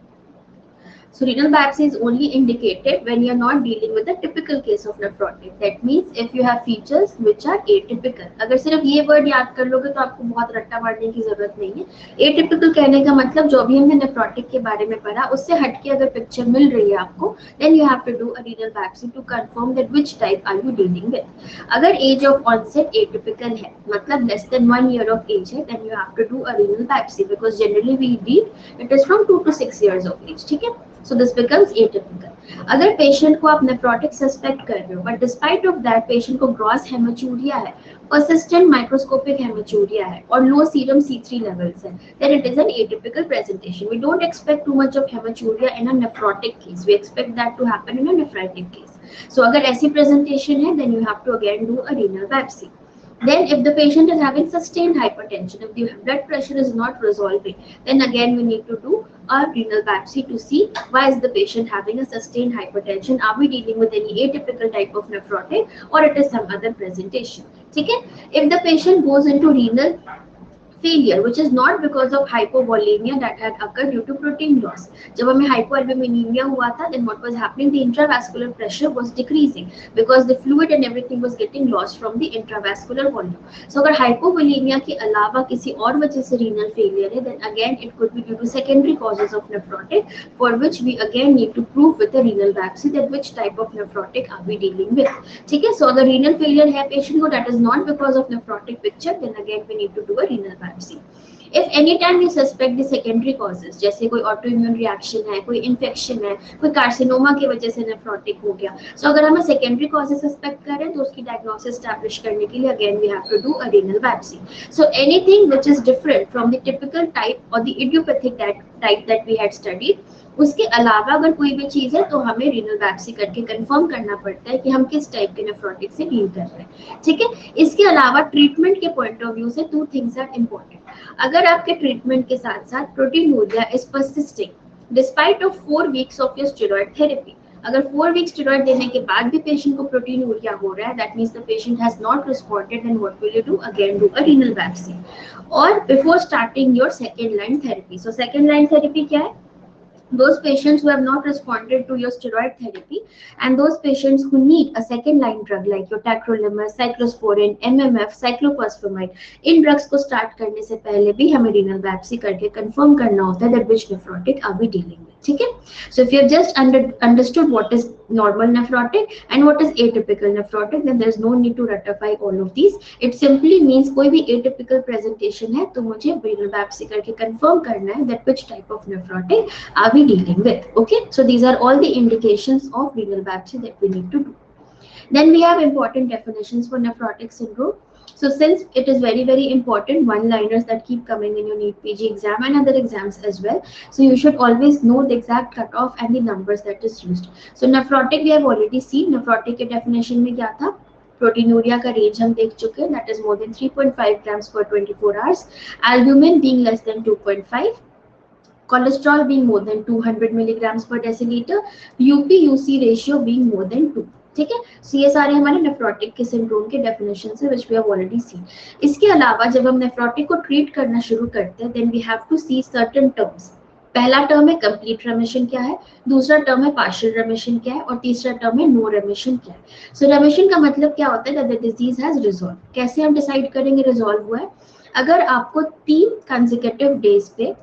So renal biopsy is only indicated when you are not dealing with a typical case of nephrotic. That means if you have features which are atypical. अगर सिर्फ ये word याद कर लोगे तो आपको बहुत रट्टा मारने की जरूरत नहीं है. Atypical कहने का मतलब जो भी हमने nephrotic के बारे में पढ़ा उससे हटके अगर picture मिल रही है आपको, then you have to do a renal biopsy to confirm that which type are you dealing with. अगर age of onset atypical है, मतलब less than one year of age है, then you have to do a renal biopsy because generally we deal it is from two to six years of age. ठीक है? So this becomes atypical. अगर patient को आप nephrotic suspect कर रहे हो, but despite of that patient को gross haematuria है, persistent microscopic hematuria है और low serum C three levels है, then it is an atypical presentation. We don't expect too much of hematuria in a nephrotic case. We expect that to happen in a nephritic case. So अगर ऐसी presentation है, then you have to again do a renal biopsy. Then if the patient is having sustained hypertension, if the blood pressure is not resolving, then again we need to do a renal biopsy to see why is the patient having a sustained hypertension. Are we dealing with any atypical type of nephrotic or it is some other presentation? Okay? If the patient goes into renal failure which is not because of hypovolemia that had occurred due to protein loss. जब हमें hypoalbuminemia हुआ था, then what was happening, the intravascular pressure was decreasing because the fluid and everything was getting lost from the intravascular volume. So अगर hypovolemia के अलावा किसी और वजह से renal failure है, then again it could be due to secondary causes of nephrotic, for which we again need to prove with the renal biopsy that which type of nephrotic are we dealing with. ठीक है? So the renal failure है patient को, that is not because of nephrotic picture, then again we need to do a renal biopsy. If any time we suspect the secondary causes, जैसे कोई autoimmune reaction है, कोई infection है, कोई carcinoma की वजह से nephrotic हो गया, so अगर हम secondary causes suspect करें तो उसकी diagnosis establish करने के लिए again we have to do a renal biopsy. So anything which is different from the typical type or the idiopathic type that we had studied, उसके अलावा अगर कोई भी चीज है तो हमें रीनल बायोप्सी करके कंफर्म करना पड़ता है कि हम किस टाइप के नेफ्रोटिक से डील कर रहे हैं. ठीक है? इसके अलावा ट्रीटमेंट के पॉइंट ऑफ व्यू से टू थिंग्स आर इम्पोर्टेंट. अगर आपके ट्रीटमेंट के साथ साथ proteinuria is persisting despite of four weeks of your steroid therapy, अगर फोर वीक्स स्टेरॉइड देने के बाद भी पेशेंट को प्रोटीनूरिया हो रहा है, that means the patient has not responded, and what will you do, again do a renal biopsy और before starting your second line therapy. So second line therapy क्या है? Those patients who have not responded to your steroid therapy and those patients who need a second line drug like your tacrolimus, cyclosporin, M M F, cyclophosphamide, in drugs को start करने से पहले भी हमें renal biopsy करके confirm करना होता है that which nephrotic are we dealing with. ठीक है? So if you have just under, understood what is normal nephrotic and what is atypical nephrotic, then there is no need to ratify all of these. It simply means कोई भी atypical presentation है तो मुझे renal biopsy करके confirm करना है that which type of nephrotic are we dealing with. Okay, so these are all the indications of renal biopsy that we need to do. Then we have important definitions for nephrotic syndrome. So since it is very very important, one liners that keep coming in your NEET P G exam and other exams as well, so you should always know the exact cutoff and the numbers that is used. So nephrotic we have already seen. Nephrotic के definition में क्या था? Proteinuria का range हम देख चुके हैं, that is more than three point five grams per twenty-four hours, albumin being less than two point five, cholesterol being more than two hundred milligrams per deciliter, U P U C ratio being more than two. ठीक है? सो ये सारे हमारे nephrotic के syndrome के definition है which we have already seen. इसके अलावा जब हम नेफ्रोटिक को ट्रीट करना शुरू करते हैं, then we have to see certain terms. पहला टर्म है कंप्लीट रेमिशन क्या है, दूसरा टर्म है पार्शियल रेमिशन क्या है और तीसरा टर्म है नो रेमिशन क्या है. सो so, रेमिशन का मतलब क्या होता है? That the disease has resolve. कैसे हम डिसाइड करेंगे रिजॉल्व हुआ है? अगर आपको तीन कंसेक्यूटिव डेज पे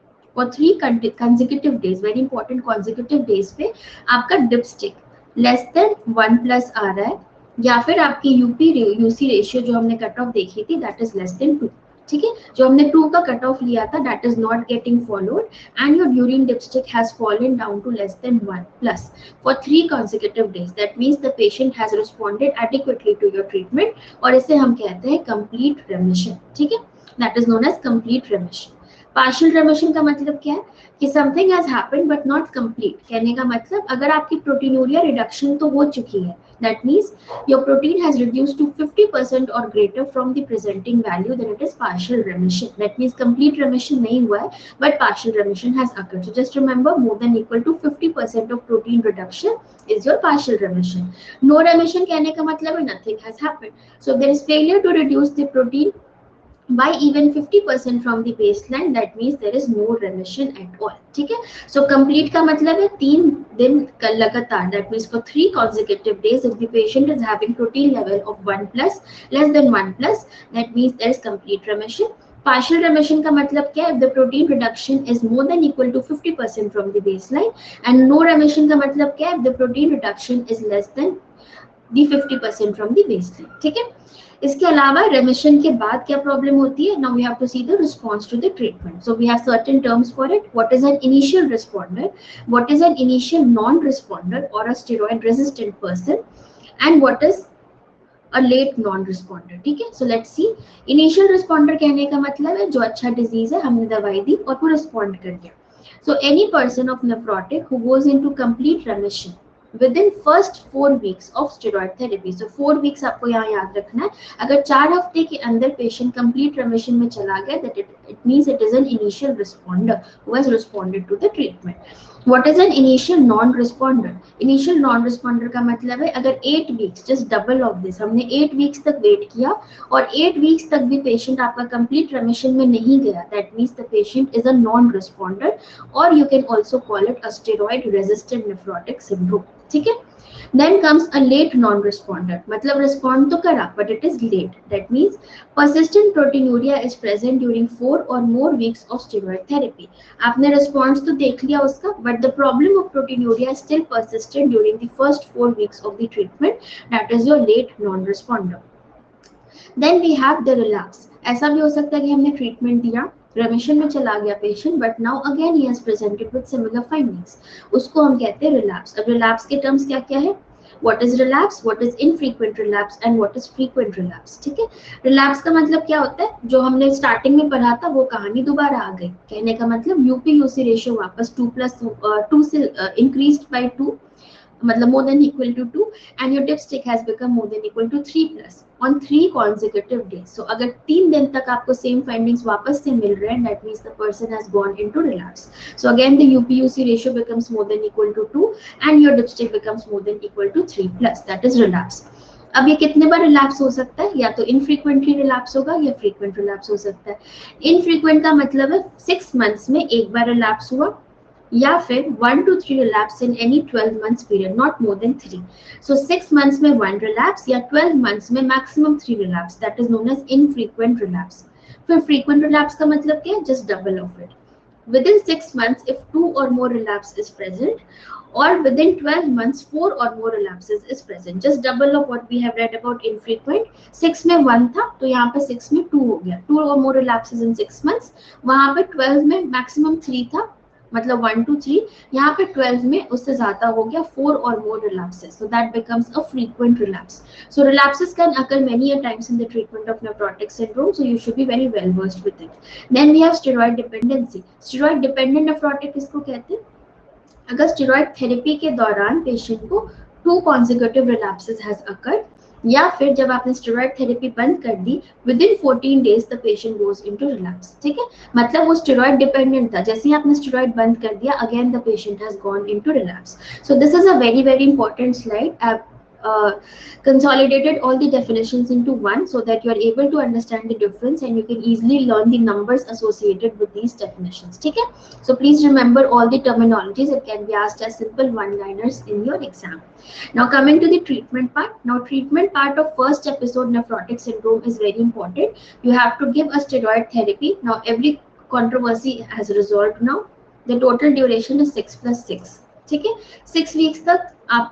और three consecutive days, very important, consecutive days पे आपका dipstick less than one plus आ रहा है, या फिर आपकी यूपी यूसी रेशियो जो हमने कट ऑफ देखी थी that is less than two, ठीक है। जो हमने टू का कट ऑफ लिया था that is not getting followed and your urine dipstick has fallen down to less than one plus for three consecutive days, that means the patient has responded adequately to your treatment और इसे हम कहते हैं complete remission, ठीक है। that is known as complete remission. Partial remission का मतलब क्या है कि something has happened but not complete. कहने का मतलब अगर आपकी प्रोटीनूरिया रिडक्शन तो हो चुकी है, that means your protein has reduced to fifty percent और greater from the presenting value, then it is partial remission. That means complete remission नहीं हुआ है but partial remission has occurred. So just remember more than equal to fifty percent of protein reduction is your partial remission. No remission कहने का मतलब है nothing has happened. So there is failure to reduce the protein by even fifty percent from the baseline, that means there is no remission at all, ठीक है। so complete का मतलब है तीन दिन लगातार, that means for three consecutive days if the patient is having protein level of one plus less than one plus, that means there is complete remission. Partial remission का मतलब क्या है, if the protein reduction is more than equal to fifty percent from the baseline, and no remission का मतलब क्या है, if the protein reduction is less than the fifty percent from the baseline, ठीक है। इसके अलावा रेमिशन के बाद क्या प्रॉब्लम होती है, now we have to see the response to the treatment. So we have certain terms for it, what is an initial responder, what is an initial non responder और a steroid resistant person, and what is a late non responder, ठीक है। So let's see, initial responder कहने का मतलब है जो अच्छा disease है, हमने दवाई दी और वो रिस्पॉन्ड कर गया। So any person of nephrotic who goes into complete remission within first four weeks of steroid therapy. So four weeks आपको यहाँ याद रखना है। अगर चार हफ्ते के अंदर patient complete remission में चला गया, that it, it means it is an initial responder who has responded to the treatment. What is an initial non-responder? Initial non-responder का मतलब है अगर eight weeks, just double of this, हमने eight weeks तक wait किया और eight weeks तक भी patient आपका complete remission में नहीं गया, that means the patient is a non-responder, or you can also call it a steroid-resistant nephrotic syndrome, ठीक है। Then comes a late non-responder, मतलब respond तो करा but it is late, that means persistent proteinuria is present during four or more weeks of steroid therapy. आपने response तो देख लिया उसका, but the problem of proteinuria is still persistent during the first four weeks of the treatment, that is your late non-responder. Then we have the relapse. ऐसा भी हो सकता है कि हमने ट्रीटमेंट दिया, रेमिशन में चला गया patient, but now again he has presented with similar findings, उसको हम कहते हैं रिलैप्स। अब रिलैप्स के टर्म्स क्या क्या है, what is relapse, what is infrequent relapse and what is frequent relapse, ठीक है। रिलैप्स का मतलब क्या होता है, जो हमने स्टार्टिंग में पढ़ा था वो कहानी दोबारा आ गई। कहने का मतलब यूपी यूसी रेशियो वापस टू प्लस टू से इंक्रीज्ड बाय टू, मतलब more than equal to two, and your dipstick has become more than equal to three plus on three consecutive days. So अगर तीन दिन तक आपको same findings वापस से मिल रहे हैं, that means the person has gone into relapse. So again the U P U C ratio becomes more than equal to two and your dipstick becomes more than equal to three plus, that is relapse. अब ये कितने बार relapse हो सकता है, या तो infrequently relapse होगा या फ्रीक्वेंट रिलैप्स हो सकता है। इनफ्रीक्वेंट का मतलब है सिक्स मंथ्स में एक बार रिलैप्स हुआ, या फिर one to three relapse in any twelve months period, not more than three. So six months में one relapse या twelve months में maximum three relapse, that is known as infrequent relapse. फिर frequent relapse का मतलब क्या है, just double of it. Within six months, if two or more relapse is present, or within twelve months, four or more relapses is present. Just double of what we have read about infrequent. Six में one था, तो यहाँ पे six में two हो गया. Two or more relapses in six months. वहाँ पे twelve में maximum three था, मतलब one to three, यहाँ पे twelve में उससे ज्यादा हो गया four or more relapses, so that becomes a frequent relapse. So relapses can occur many a times in the treatment of nephrotic syndrome, so you should be very well versed with it. Then we have steroid dependency. Steroid dependent nephrotic किसको कहते हैं, अगर steroid therapy के दौरान patient को two consecutive relapses has occurred, या फिर जब आपने स्टेरॉइड थेरेपी बंद कर दी within fourteen days the patient goes into relapse, ठीक है। मतलब वो स्टेरॉइड डिपेंडेंट था, जैसे ही आपने स्टेरॉइड बंद कर दिया again the patient has gone into relapse. So this is a very very important slide. Uh, consolidated all the definitions into one so that you are able to understand the difference and you can easily learn the numbers associated with these definitions, ठीक है। So please remember all the terminologies. It can be asked as simple one-liners in your exam. Now coming to the treatment part. Now treatment part of first episode nephrotic syndrome is very important. You have to give a steroid therapy. Now every controversy has resolved now. The total duration is six plus six, ठीक है। Six weeks तक आपको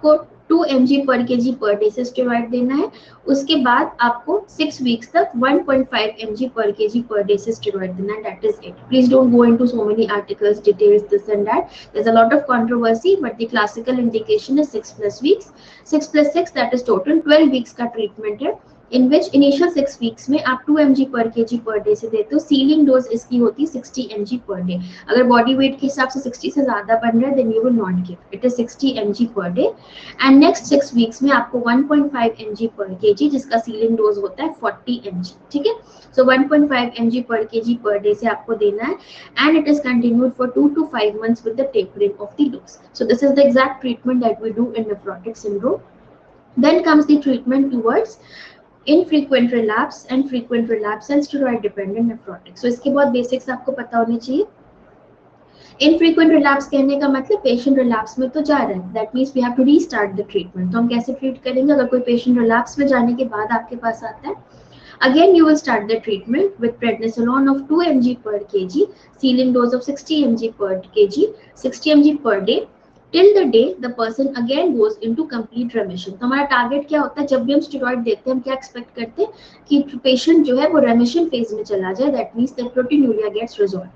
to M G per K G per day से steroid देना है। उसके बाद आपको सिक्स वीक्स तक one point five M G per K G per day से स्टेरॉइड देना है। That is it. Please don't go into so many articles, details, this and that. There is a lot of controversy, but the classical indication is six plus weeks. Six plus six that is total twelve weeks का treatment है, in which initial six weeks में आप to M G per K G per day से देते हो। Ceiling dose इसकी होती है sixty M G per day. अगर बॉडी वेट के हिसाब से सिक्सटी से ज्यादा बन रहा है then you will not give, it is sixty M G per day. And next six weeks में आपको one point five M G per K जी, जिसका सीलिंग डोज होता है फोर्टी एम जी, ठीक है। So one point five M G per K G per day से आपको देना है, and it is continued for two to five months with the tapering of the dose. So this is the exact treatment that we do in nephrotic syndrome. Then comes the treatment towards infrequent relapse and frequent relapse and steroid dependent nephrotic. So इसके बहुत basics आपको पता होने चाहिए। Infrequent relapse कहने का मतलब patient relapse में तो जा रहा है, that means we have to restart the treatment. तो हम कैसे ट्रीट करेंगे? अगर कोई पेशेंट रिलैप्स में जाने के बाद आपके पास आता है, again you will start the treatment with prednisolone of two M G per kg, ceiling dose of sixty M G per kg, sixty M G per day, till the day the person again goes into complete remission। तो हमारा target क्या होता है? जब भी हम steroid देते हैं हम क्या एक्सपेक्ट करते हैं कि पेशेंट जो है वो रेमिशन फेज में चला जाए, that means that proteinuria gets resolve,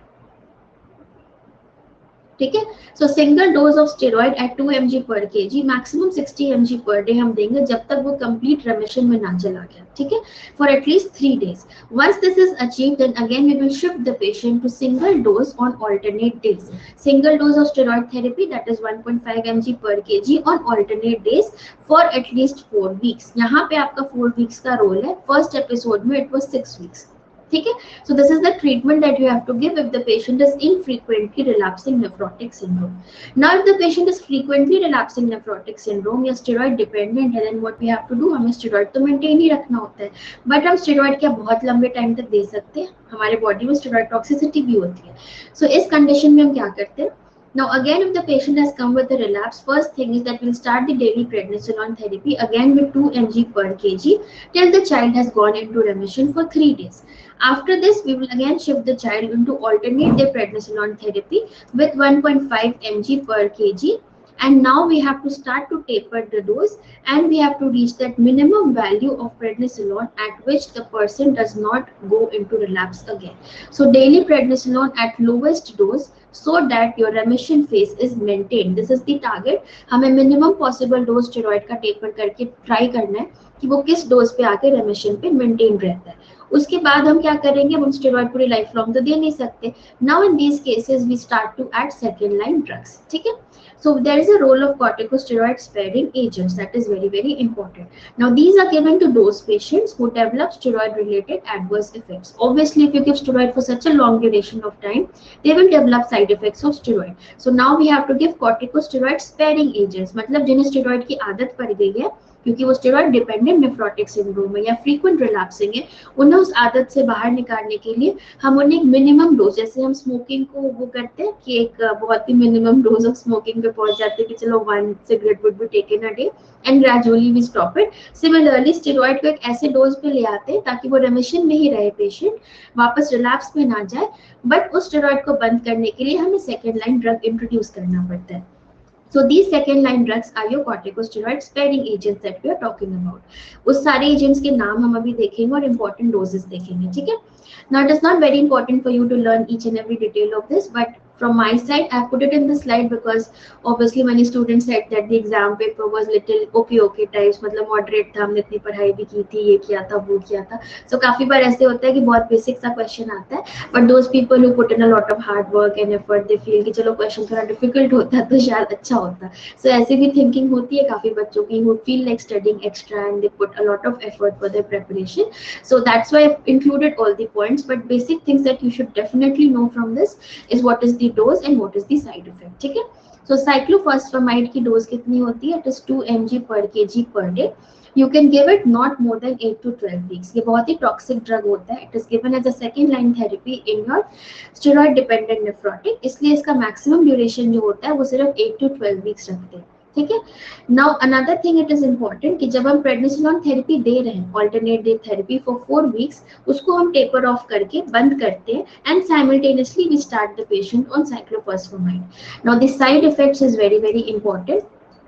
ठीक है। So single dose of steroid at two M G per K G, maximum sixty M G per day हम देंगे जब तक वो कंप्लीट रेमिशन में ना चला गया, ठीक है, for at least three days. Once this is achieved then again we will shift the patient to single dose on alternate days. Single dose of steroid therapy that is one point five M G per K G on alternate days for at least four weeks. यहाँ पे आपका four weeks का role है, first episode में it was six weeks, ठीक है। So this is the treatment that you have to give if the patient is infrequently relapsing nephrotic syndrome. Now if the patient is frequently relapsing nephrotic syndrome या steroid dependent है, then what we have to do, हमें steroid तो maintain ही रखना होता है, but हम steroid क्या बहुत लंबे टाइम तक दे सकते हैं? हमारे बॉडी में steroid toxicity भी होती है। So इस कंडीशन में हम क्या करते हैं? Now again if the patient has come with a relapse, first thing is that we'll start the daily prednisolone therapy again with two M G per kg till the child has gone into remission for three days. After this, we will again shift the child into alternate day prednisolone therapy with one point five M G per kg. And now we have to start to taper the dose, and we have to reach that minimum value of prednisolone at which the person does not go into relapse again. So daily prednisolone at lowest dose so that your remission phase is maintained. This is the target. हमें minimum possible dose steroid का taper करके try करना है कि वो किस dose पे आके रेमिशन पे मेंटेन रहता है। उसके बाद हम क्या करेंगे? हम स्टेरॉइड पूरी लाइफ लॉन्ग तो दे नहीं सकते। Now in these cases we start to add second line drugs, ठीक है। So there is a role of corticosteroid sparing agents that is very very important. Now these are given to those patients who develop steroid related adverse effects. Obviously if you give steroid for such a long duration of time, they will develop side effects of steroid. So now we have to give corticosteroid sparing agents, मतलब जिन्हें steroid की आदत पड़ गई है क्योंकि वो steroid dependent nephrotic syndrome है या फ्रीक्वेंट रिलैप्सिंग है, उन्हें उस आदत से बाहर निकालने के लिए हम उन्हें एक मिनिमम डोज, जैसे हम स्मोकिंग को वो करते हैं कि एक बहुत ही मिनिमम डोज ऑफ स्मोकिंग पे पहुंच जाते हैं कि चलो one cigarette would be taken a day and gradually we stop it. Similarly steroid को एक ऐसे डोज पे ले आते हैं ताकि वो रेमिशन में ही रहे, पेशेंट वापस रिलैप्स में ना जाए, बट उस स्टेरॉइड को बंद करने के लिए हमें सेकेंड लाइन ड्रग इंट्रोड्यूस करना पड़ता है। So these second line drugs are your corticosteroid sparing agents that we are talking about. उस सारे agents के नाम हम अभी देखेंगे और important doses देखेंगे, ठीक है। Now it is not very important for you to learn each and every detail of this, but from my side I have put it in the slide because obviously many students said that the exam paper was little okay okay types, मतलब moderate था, हमने इतनी पढ़ाई भी की थी, ये किया था, वो किया था। So काफी बार ऐसे होता है कि बहुत बेसिक सा क्वेश्चन आता है, but those people who put in a lot of hard work and effort, they feel कि चलो क्वेश्चन थोड़ा डिफिकल्ट होता है तो शायद अच्छा होता। So ऐसी भी थिंकिंग होती है काफी बच्चों की, who feel like studying extra and they put a lot of effort for their preparation. So that's why I've included all the points, but basic things that you should definitely know from this is what is the dose and what is the side effect, ठीक है। So cyclophosphamide की dose कितनी होती है? It is two M G per kg per day. You can give it not more than eight to twelve weeks. ये बहुत ही toxic drug होता है। It is given as a second line therapy in your steroid dependent nephrotic. इसलिए इसका maximum duration जो होता है वो सिर्फ eight to twelve weeks रखते हैं, ठीक है। Now another thing it is important कि जब हम प्रेडनिसोलोन थेरेपी दे रहे हैं, alternate day therapy for four weeks, उसको हम टेपर ऑफ करके बंद करते हैं and simultaneously we start the patient on cyclophosphamide. Now the side effects is very very important.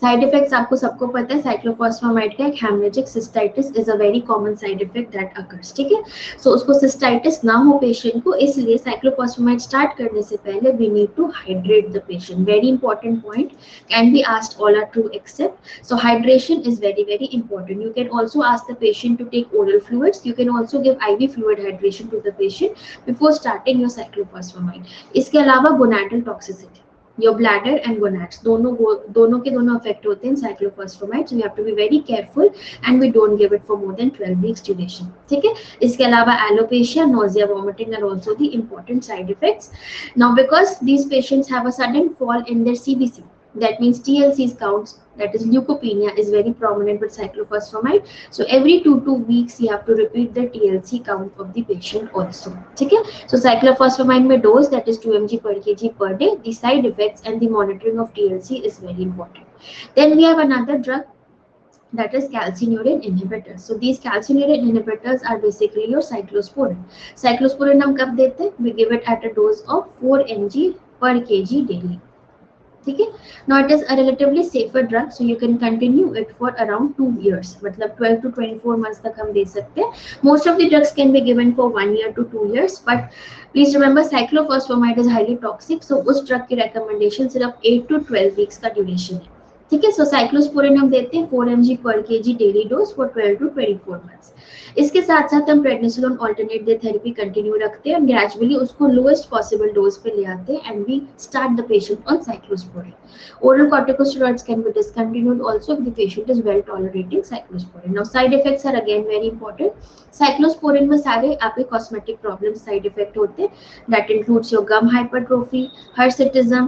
Side effects आपको सबको पता है, साइक्लोफॉस्फेमाइड का एक haemorrhagic cystitis is a very common side effect that occurs, ठीक है। सो उसको सिस्टाइटिस ना हो पेशेंट को, इसलिए साइक्लोफॉस्फेमाइड स्टार्ट करने से पहले we need to hydrate the patient. Very important point, can be asked, all are true except. So hydration is very very important. You can also ask the patient to take oral fluids, you can also give IV fluid hydration to the patient before starting your cyclophosphamide. इसके अलावा gonadal toxicity, your bladder and gonads दोनों दोनों के दोनों affect होते हैं cyclophosphamide, so you have to be very careful and we don't give it for more than twelve weeks duration, ठीक है। इसके अलावा alopecia, nausea, vomiting are also the important side effects. Now because these patients have a sudden fall in their C B C, that means T L C's counts, that is leukopenia, is very prominent with cyclophosphamide. So every two two weeks you have to repeat the T L C count of the patient also, ठीक है। So cyclophosphamide में dose, that is two milligrams per kg per day. The side effects and the monitoring of T L C is very important. Then we have another drug, that is calcineurin inhibitors. So these calcineurin inhibitors are basically your cyclosporin. Cyclosporin हम कब देते हैं? We give it at a dose of four milligrams per kg daily, ठीक है। Now it is a relatively safer drug, so you can continue it for around two years, मतलब twelve to twenty-four months तक हम दे सकते हैं। Most of the drugs can be given for one year to two years, but please remember cyclophosphamide is highly toxic, so उस drug की recommendation सिर्फ eight to twelve weeks का duration है, ठीक है। सो साइक्लोस्पोरिन हम देते हैं four milligrams per kg daily dose for twelve to twenty-four months. इसके साथ साथ हम prednisolone alternate day therapy continue रखते हैं, ग्रेजुअली उसको लोएस्ट पॉसिबल डोज पे ले आते हैं and we start the patient on cyclosporine. Oral corticosteroids can be discontinued also if the patient is well tolerating cyclosporine. Now side effects are again very important. Cyclosporine में सारे आपके cosmetic problem side effect होते हैं, that includes your gum hypertrophy, hirsutism,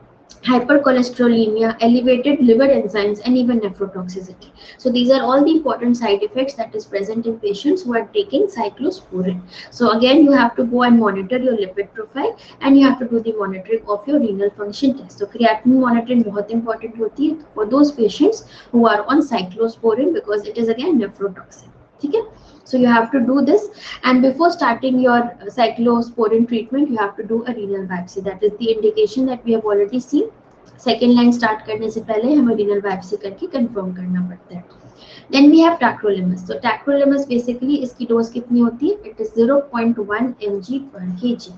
hypercholesterolemia, elevated liver enzymes, and even nephrotoxicity. So these are all the important side effects that is present in patients who are taking cyclosporin. So again, you have to go and monitor your lipid profile, and you have to do the monitoring of your renal function test. So creatinine monitoring बहुत important होती है for those patients who are on cyclosporin because it is again nephrotoxic, ठीक है। So you have to do this, and before starting your cyclosporin treatment, you have to do a renal biopsy. That is the indication that we have already seen. Second line start करने से पहले हमें renal biopsy करके confirm करना पड़ता है। Then we have tacrolimus. So tacrolimus basically इसकी dose कितनी होती है? It is zero point one milligrams per kg.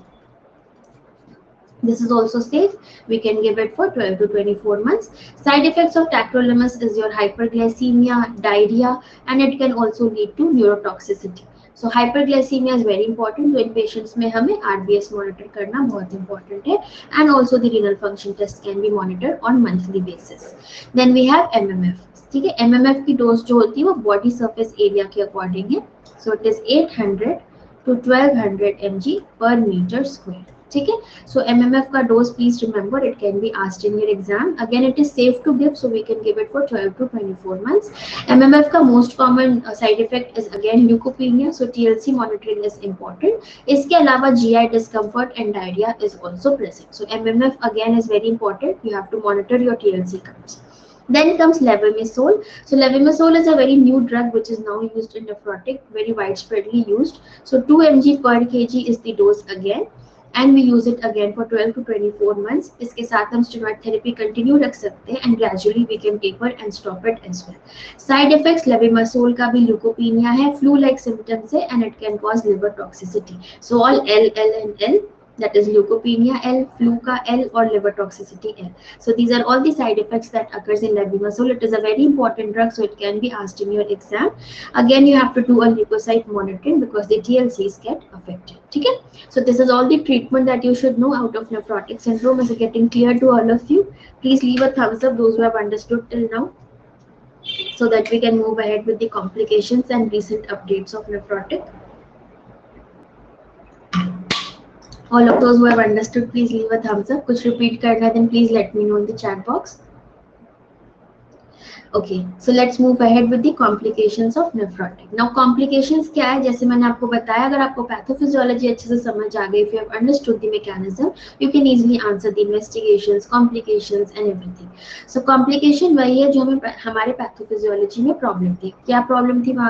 This is also safe. We can give it for twelve to twenty-four months. Side effects of tacrolimus is your hyperglycemia, diarrhea, and it can also lead to neurotoxicity. So hyperglycemia is very important. So in patients में हमें R B S monitor करना बहुत important है, and also the renal function test can be monitored on monthly basis. Then we have M M F. ठीक है, M M F की dose जो होती है वो body surface area के according है. So it is eight hundred to twelve hundred milligrams per meter square. ठीक है। सो M M F का dose please remember, it can be asked in your exam. Again it is safe to give, so we can give it for twelve to twenty-four months. M M F का most common side effect is again leukopenia, so T L C monitoring is important. इसके अलावा G I discomfort and diarrhoea is also present, so M M F again is very important, you have to monitor your T L C counts. Then comes levamisole. So levamisole is a very new drug which is now used in nephrotic, very widespreadly used. So two milligrams per kg is the dose again, and we use it again for twelve to twenty-four months. इसके साथ हम steroid therapy continue रख सकते हैं, and gradually we can taper and stop it as well. Side effects levamisole का भी leukopenia है, flu-like symptoms है, and it can cause liver toxicity. So all L, L and L, that is leukopenia L, flu का L, or liver toxicity L. So these are all the side effects that occurs in levamisole. It is a very important drug, so it can be asked in your exam. Again, you have to do a leukocyte monitoring because the T L Cs get affected. ठीक है? So this is all the treatment that you should know out of nephrotic syndrome. Is it getting clear to all of you? Please leave a thumbs up those who have understood till now, so that we can move ahead with the complications and recent updates of nephrotic. All of those who have understood, please leave a thumbs up. कुछ repeat करना है, then please let me know in the chat box. Okay, so let's move ahead with the complications of nephrotic. Now complications क्या है? जैसे मैंने आपको बताया, अगर आपको पैथोफिजियोलॉजी अच्छे से समझ आ गई, if you have understood the mechanism, you can easily answer the investigations, complications and everything. So complication वही है जो हमें हमारे पैथोफिजियोलॉजी में प्रॉब्लम थी। क्या प्रॉब्लम थी वहाँ पे?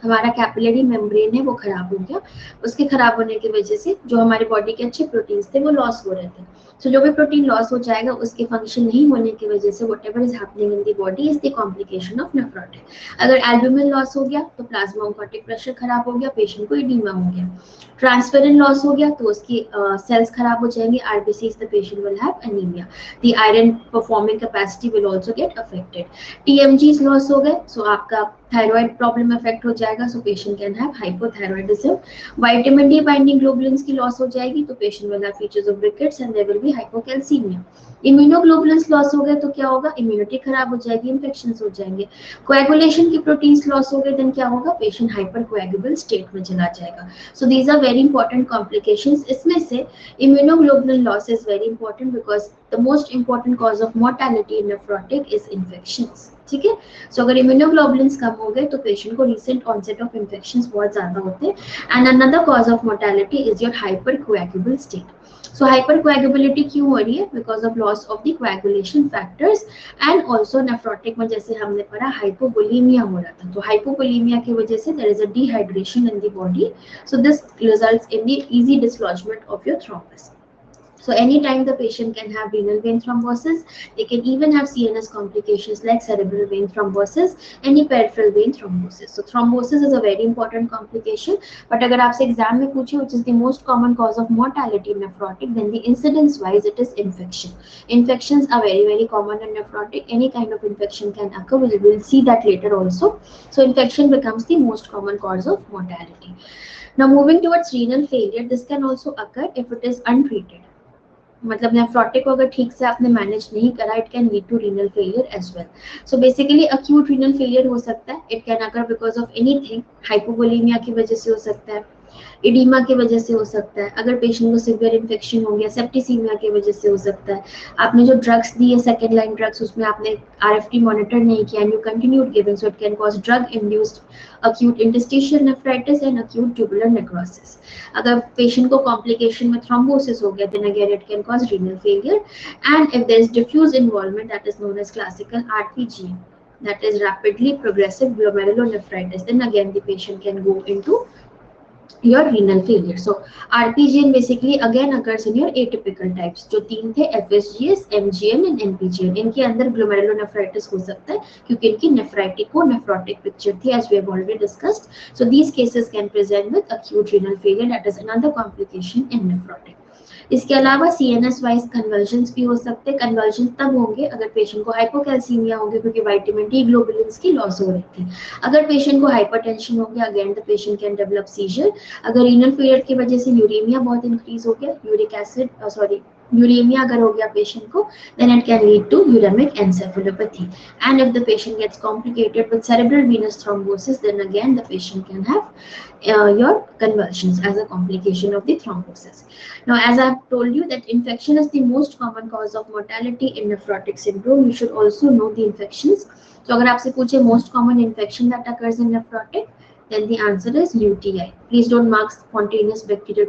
हमारा कैपिलरी मेम्ब्रेन है वो खराब हो गया, उसके खराब होने की वजह से जो हमारे बॉडी के अच्छे प्रोटीन्स थे वो लॉस हो रहे थे। सो so, जो भी प्रोटीन लॉस हो जाएगा उसके फंक्शन नहीं होने की वजह से whatever is happening in the body is the complication of nephrotic. अगर एल्ब्यूमिन लॉस हो गया तो प्लाज्मा ऑन्कोटिक प्रेशर खराब हो गया, पेशेंट को एडीमा हो गया। ट्रांसफेरिन लॉस हो गया तो उसकी सेल्स uh, खराब हो जाएंगे, RBCs the patient will have anaemia, the iron performing capacity will also get affected. TBGs loss हो गए सो आपका थायराइड प्रॉब्लम अफेक्ट हो जाएगा, so patient can have hypothyroidism. Vitamin D binding globulins की loss हो जाएगी तो patient will have features of rickets and there will be hypocalcaemia. Immunoglobulins loss हो गए तो क्या होगा, इम्यूनिटी खराब हो जाएगी, इन्फेक्शंस हो जाएंगे। कोएगुलेशन की प्रोटीन्स लॉस हो गए देन क्या होगा, पेशेंट हाइपर कोएगुबल स्टेट में चला जाएगा। So these are very important complications. इसमें से immunoglobulin loss is very important because the most important cause of mortality in nephrotic is infections. ठीक है, सो अगर इम्यूनोग्लोबुलिन्स कम हो गए तो पेशेंट को रिसेंट ऑनसेट ऑफ इन्फेक्शंस बहुत ज्यादा होते हैं। And another cause of mortality is your hypercoagulable state. So hypercoagulability क्यों हो रही है, because of loss of the coagulation factors and also nephrotic में जैसे हमने पढ़ा hypovolemia हो रहा था, तो hypovolemia की वजह से there is a dehydration in the body, so this results in the easy dislodgement of your thrombus. So anytime the patient can have renal vein thrombosis, they can even have C N S complications like cerebral vein thrombosis, any peripheral vein thrombosis. So thrombosis is a very important complication. But अगर आपसे exam में पूछे which is the most common cause of mortality in nephrotic, then the incidence wise it is infection. Infections are very very common in nephrotic. Any kind of infection can occur. We will see that later also. So infection becomes the most common cause of mortality. Now moving towards renal failure, this can also occur if it is untreated. मतलब नेफ्रोटिक को अगर ठीक से आपने manage नहीं करा, it can lead to renal failure as well. So basically acute renal failure हो सकता है, it can occur because of anything, hypovolaemia की वजह से हो सकता है, एडिमा की वजह से हो सकता है, अगर पेशेंट को सिवियर इन्फेक्शन हो गया सेप्टिसीमिया की वजह से हो सकता है, आपने जो ड्रग्स दी है सेकेंड लाइन ड्रग्स उसमें आपने आरएफटी मॉनिटर नहीं किया and you continued giving, so it can cause drug induced acute interstitial nephritis and acute tubular necrosis. अगर पेशेंट को कॉम्प्लिकेशन में थ्रोम्बोसिस हो गया then again it can cause renal failure, and if there is diffuse involvement that is known as classical R P G, that is rapidly progressive glomerulonephritis, then again the patient can go into your renal failure. So R P G N basically again occurs in your atypical types, जो तीन थे F S G S, M G N and N P G N. इनके अंदर glomerulonephritis हो सकता है क्योंकि इनकी nephritic को nephrotic picture थी as we have already discussed. So these cases can present with acute renal failure, that is another complication in nephrotic. इसके अलावा C N S wise convulsions भी हो सकते हैं। कन्वर्जन तब होंगे अगर पेशेंट को हाइपोकैल्सीमिया होगी क्योंकि विटामिन डी ग्लोबुलिन्स की लॉस हो रही थी। अगर पेशेंट को हाइपरटेंशन हो गया again the patient can develop seizure. अगर रीनल फेलियर की वजह से यूरेमिया बहुत इंक्रीज हो गया, यूरिक एसिड सॉरी यूरेमिया अगर हो गया पेशेंट को, then it can lead to uremic encephalopathy. And if the patient gets complicated with cerebral venous thrombosis, then again the patient can have uh, your convulsions as a complication of the thrombosis. Now, as I have told you that infection is the most common cause of mortality in nephrotic syndrome, you should also know the infections. So, अगर आपसे पूछे most common infection that occurs in nephrotic, then the answer is U T I. Please don't mark spontaneous bacterial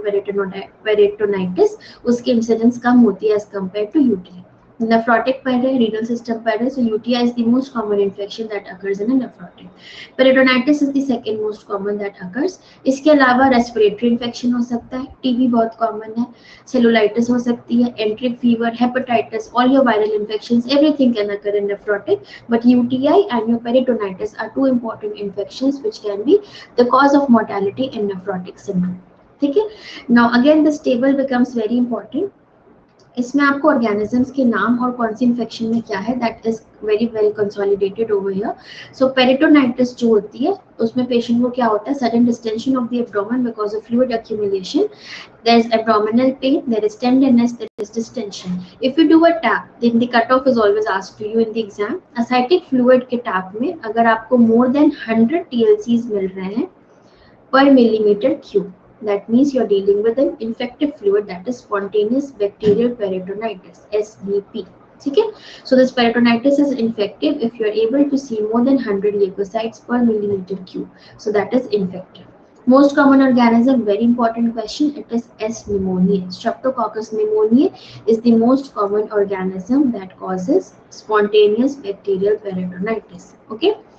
peritonitis. उसकी incidence कम होती है as compared to U T I. Nephrotic पढ़ रहे, renal system पढ़ रहे, so U T I is the most common infection that occurs in a nephrotic. Peritonitis is the second most common that occurs. इसके अलावा respiratory infection हो सकता है, T B बहुत common है, cellulitis हो सकती है, enteric fever, hepatitis, all your viral infections, everything can occur in nephrotic. But U T I and your peritonitis are two important infections which can be the cause of mortality in nephrotic syndrome. ठीक है? Now again this table becomes very important. इसमें आपको organisms के नाम और कौन सी infection में क्या है that is very very consolidated over here. So peritonitis जो होती है उसमें पेशेंट को क्या होता है, sudden distension of the abdomen because of fluid accumulation. There is abdominal pain, there is tenderness, there is distension. If you do a tap, then the cutoff is always asked to you in the exam. Ascitic fluid के tap में अगर आपको more than one hundred T L Cs मिल रहे हैं per millimeter cube, that means you are dealing with an infective fluid, that is spontaneous bacterial peritonitis, S B P. Okay? So this peritonitis is infective if you are able to see more than one hundred leukocytes per millimeter cube. So that is infective. Most common organism, very important question, it is S. pneumoniae. Streptococcus pneumoniae is the most common organism that causes spontaneous bacterial peritonitis. Okay?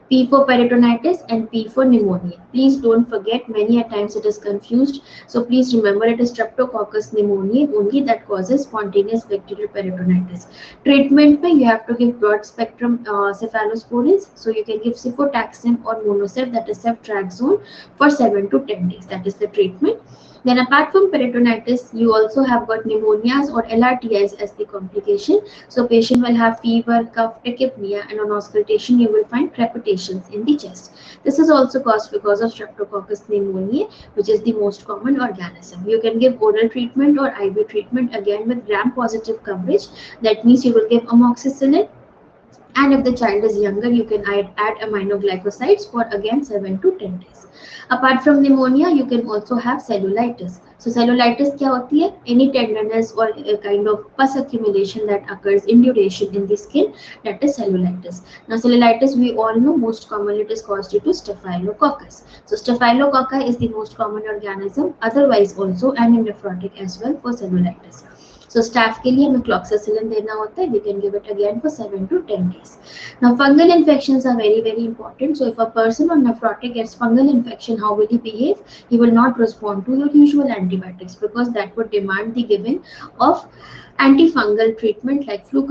P for peritonitis and P for pneumonia. Please don't forget, many a times it is confused. So please remember it is Streptococcus pneumoniae only that causes spontaneous bacterial peritonitis. Treatment mein you have to give broad spectrum uh, cephalosporins. So you can give cefotaxime or Monocept, that is ceftriaxone, for seven to ten days. That is the treatment. Then apart from peritonitis, you also have got pneumonias or L R T Is as the complication. So patient will have fever, cough, tachypnea, and on auscultation you will find crepitations in the chest. This is also caused because of Streptococcus pneumoniae, which is the most common organism. You can give oral treatment or I V treatment again with gram-positive coverage. That means you will give amoxicillin, and if the child is younger, you can add, add aminoglycosides for again seven to ten days. Apart from pneumonia, you can also have cellulitis. So cellulitis क्या होती है? Any tenderness or a kind of pus accumulation that occurs in duration in the skin, that is cellulitis. Now cellulitis we all know most commonly it is caused due to Staphylococcus. So Staphylococcus is the most common organism, otherwise also and nephrotic as well for cellulitis. So staph के लिए हमें cloxacillin देना होता है. We can give it again for seven to ten days. Now fungal infections are very very important. So if a person on nephrotic gets fungal infection, how will he behave? He will not respond to your usual antibiotics because that would demand the giving of antifungal treatment like flu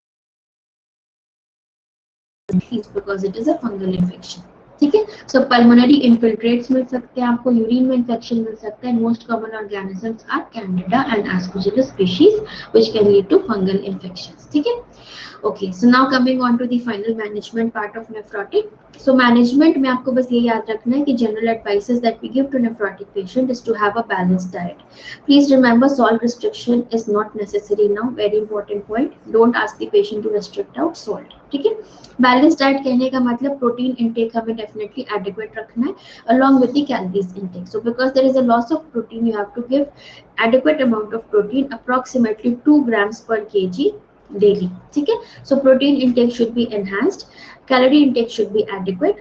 because it is a fungal infection. ठीक है. So pulmonary infiltrates मिल सकते हैं आपको, urine में infection मिल सकता है. Most common organisms are Candida and Aspergillus species which can lead to fungal infections. ठीक है. Okay, so now coming on to the final management part of nephrotic. So management में आपको बस ये याद रखना है कि general advices that we give to nephrotic patient is to have a balanced diet. Please remember salt restriction is not necessary now. Very important point. Don't ask the patient to restrict out salt. ठीक है. Balanced diet कहने का मतलब protein intake हमें definitely adequate रखना है along with the calories intake. So because there is a loss of protein, you have to give adequate amount of protein, approximately two grams per kg daily. ठीक है. So protein intake should be enhanced, calorie intake should be adequate,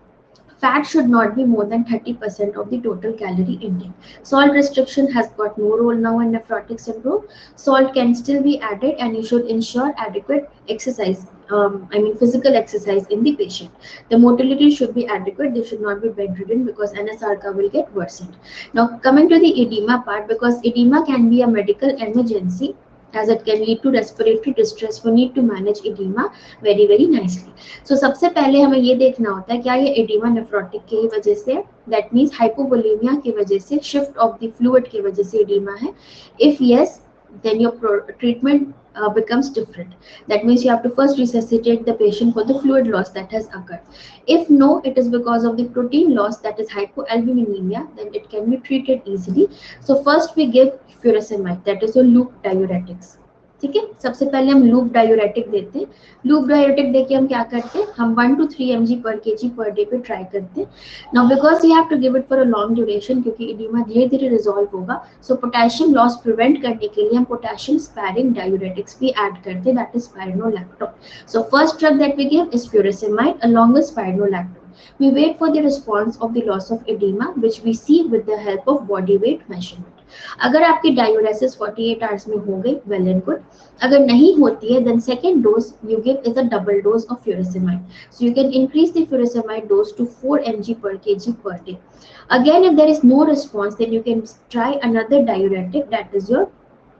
fat should not be more than thirty percent of the total calorie intake. Salt restriction has got no role now in nephrotic syndrome. Salt can still be added and you should ensure adequate exercise, um, I mean physical exercise in the patient. The motility should be adequate, they should not be bedridden because N S R C A will get worsened. Now coming to the edema part, because edema can be a medical emergency as it can lead to respiratory distress, we need to manage edema very very nicely. So सबसे पहले हमें ये देखना होता है क्या ये edema nephrotic की वजह से, that means hypovolemia की वजह से, shift of the fluid की वजह से edema है. If yes, then your treatment uh, becomes different. That means you have to first resuscitate the patient for the fluid loss that has occurred. If no, it is because of the protein loss, that is hypoalbuminemia, then it can be treated easily. So first we give furosemide, that is your loop diuretics. ठीक है. सबसे पहले हम loop diuretic देते हैं. Loop diuretic देके हम क्या करते हैं, हम one to three mg per kg per day पे ट्राई करते हैं. Now because you have to give it for a long duration, क्योंकि एडिमा धीरे धीरे रिजॉल्व होगा. सो पोटेशियम लॉस प्रिवेंट करने के लिए हम पोटेशियम स्पैरिंग डायूरेटिक्स भी ऐड करते हैं, that is spironolactone. So first drug that we give is furosemide along with spironolactone. We wait for the response of the loss of edema, which we see with the help of body weight measurement. अगर आपकी diuresis forty-eight hours में हो गई, well and good. अगर नहीं होती है, then second dose you give is a double dose of furosemide. So you can increase the furosemide dose to four mg per kg per day. Again, if there is no response, then you can try another diuretic, that is your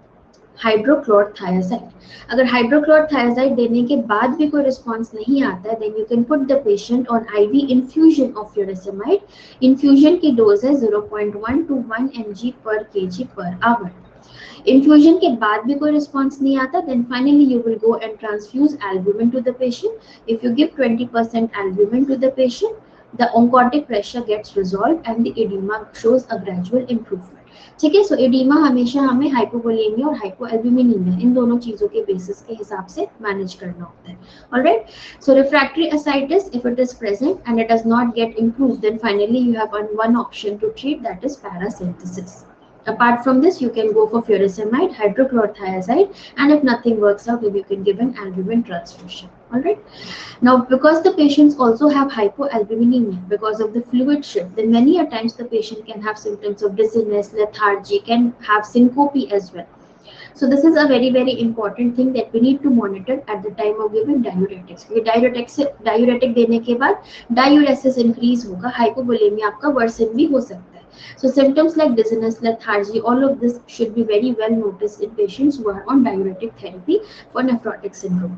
हाइड्रोक्लोरथायाजाइड. अगर हाइड्रोक्लोरथायाजाइड देने के बाद भी कोई response नहीं आता है, then you can put the patient on IV infusion of furosemide. Infusion की डोज है zero point one to one mg per kg per hour. इन्फ्यूजन के बाद भी कोई रिस्पांस नहीं आता, then finally you will go and transfuse albumin to the patient. If you give twenty percent albumin to the patient, the oncotic pressure gets resolved and the edema shows a gradual improvement. ठीक है. सो oedema हमेशा हमें hypovolaemia और हाइपोएल्ब्यूमिनीमिया इन दोनों चीजों के basis के हिसाब से मैनेज करना होता है. Alright. So refractory ascites, if it is present and it does not get improved, then finally you have one option to treat, that is paracentesis. Apart from this, you can go for furosemide, hydrochlorothiazide, and if nothing works out, then you can give an albumin transfusion. All right. Now, because the patients also have hypoalbuminemia because of the fluid shift, then many a times the patient can have symptoms of dizziness, lethargy, can have syncope as well. So this is a very very important thing that we need to monitor at the time of giving diuretics. ये diuretics diuretic देने के बाद diuresis increase होगा, hypovolemia आपका worsen भी हो सकता है. So symptoms like dizziness, lethargy, all of this should be very well noticed in patients who are on diuretic therapy for nephrotic syndrome.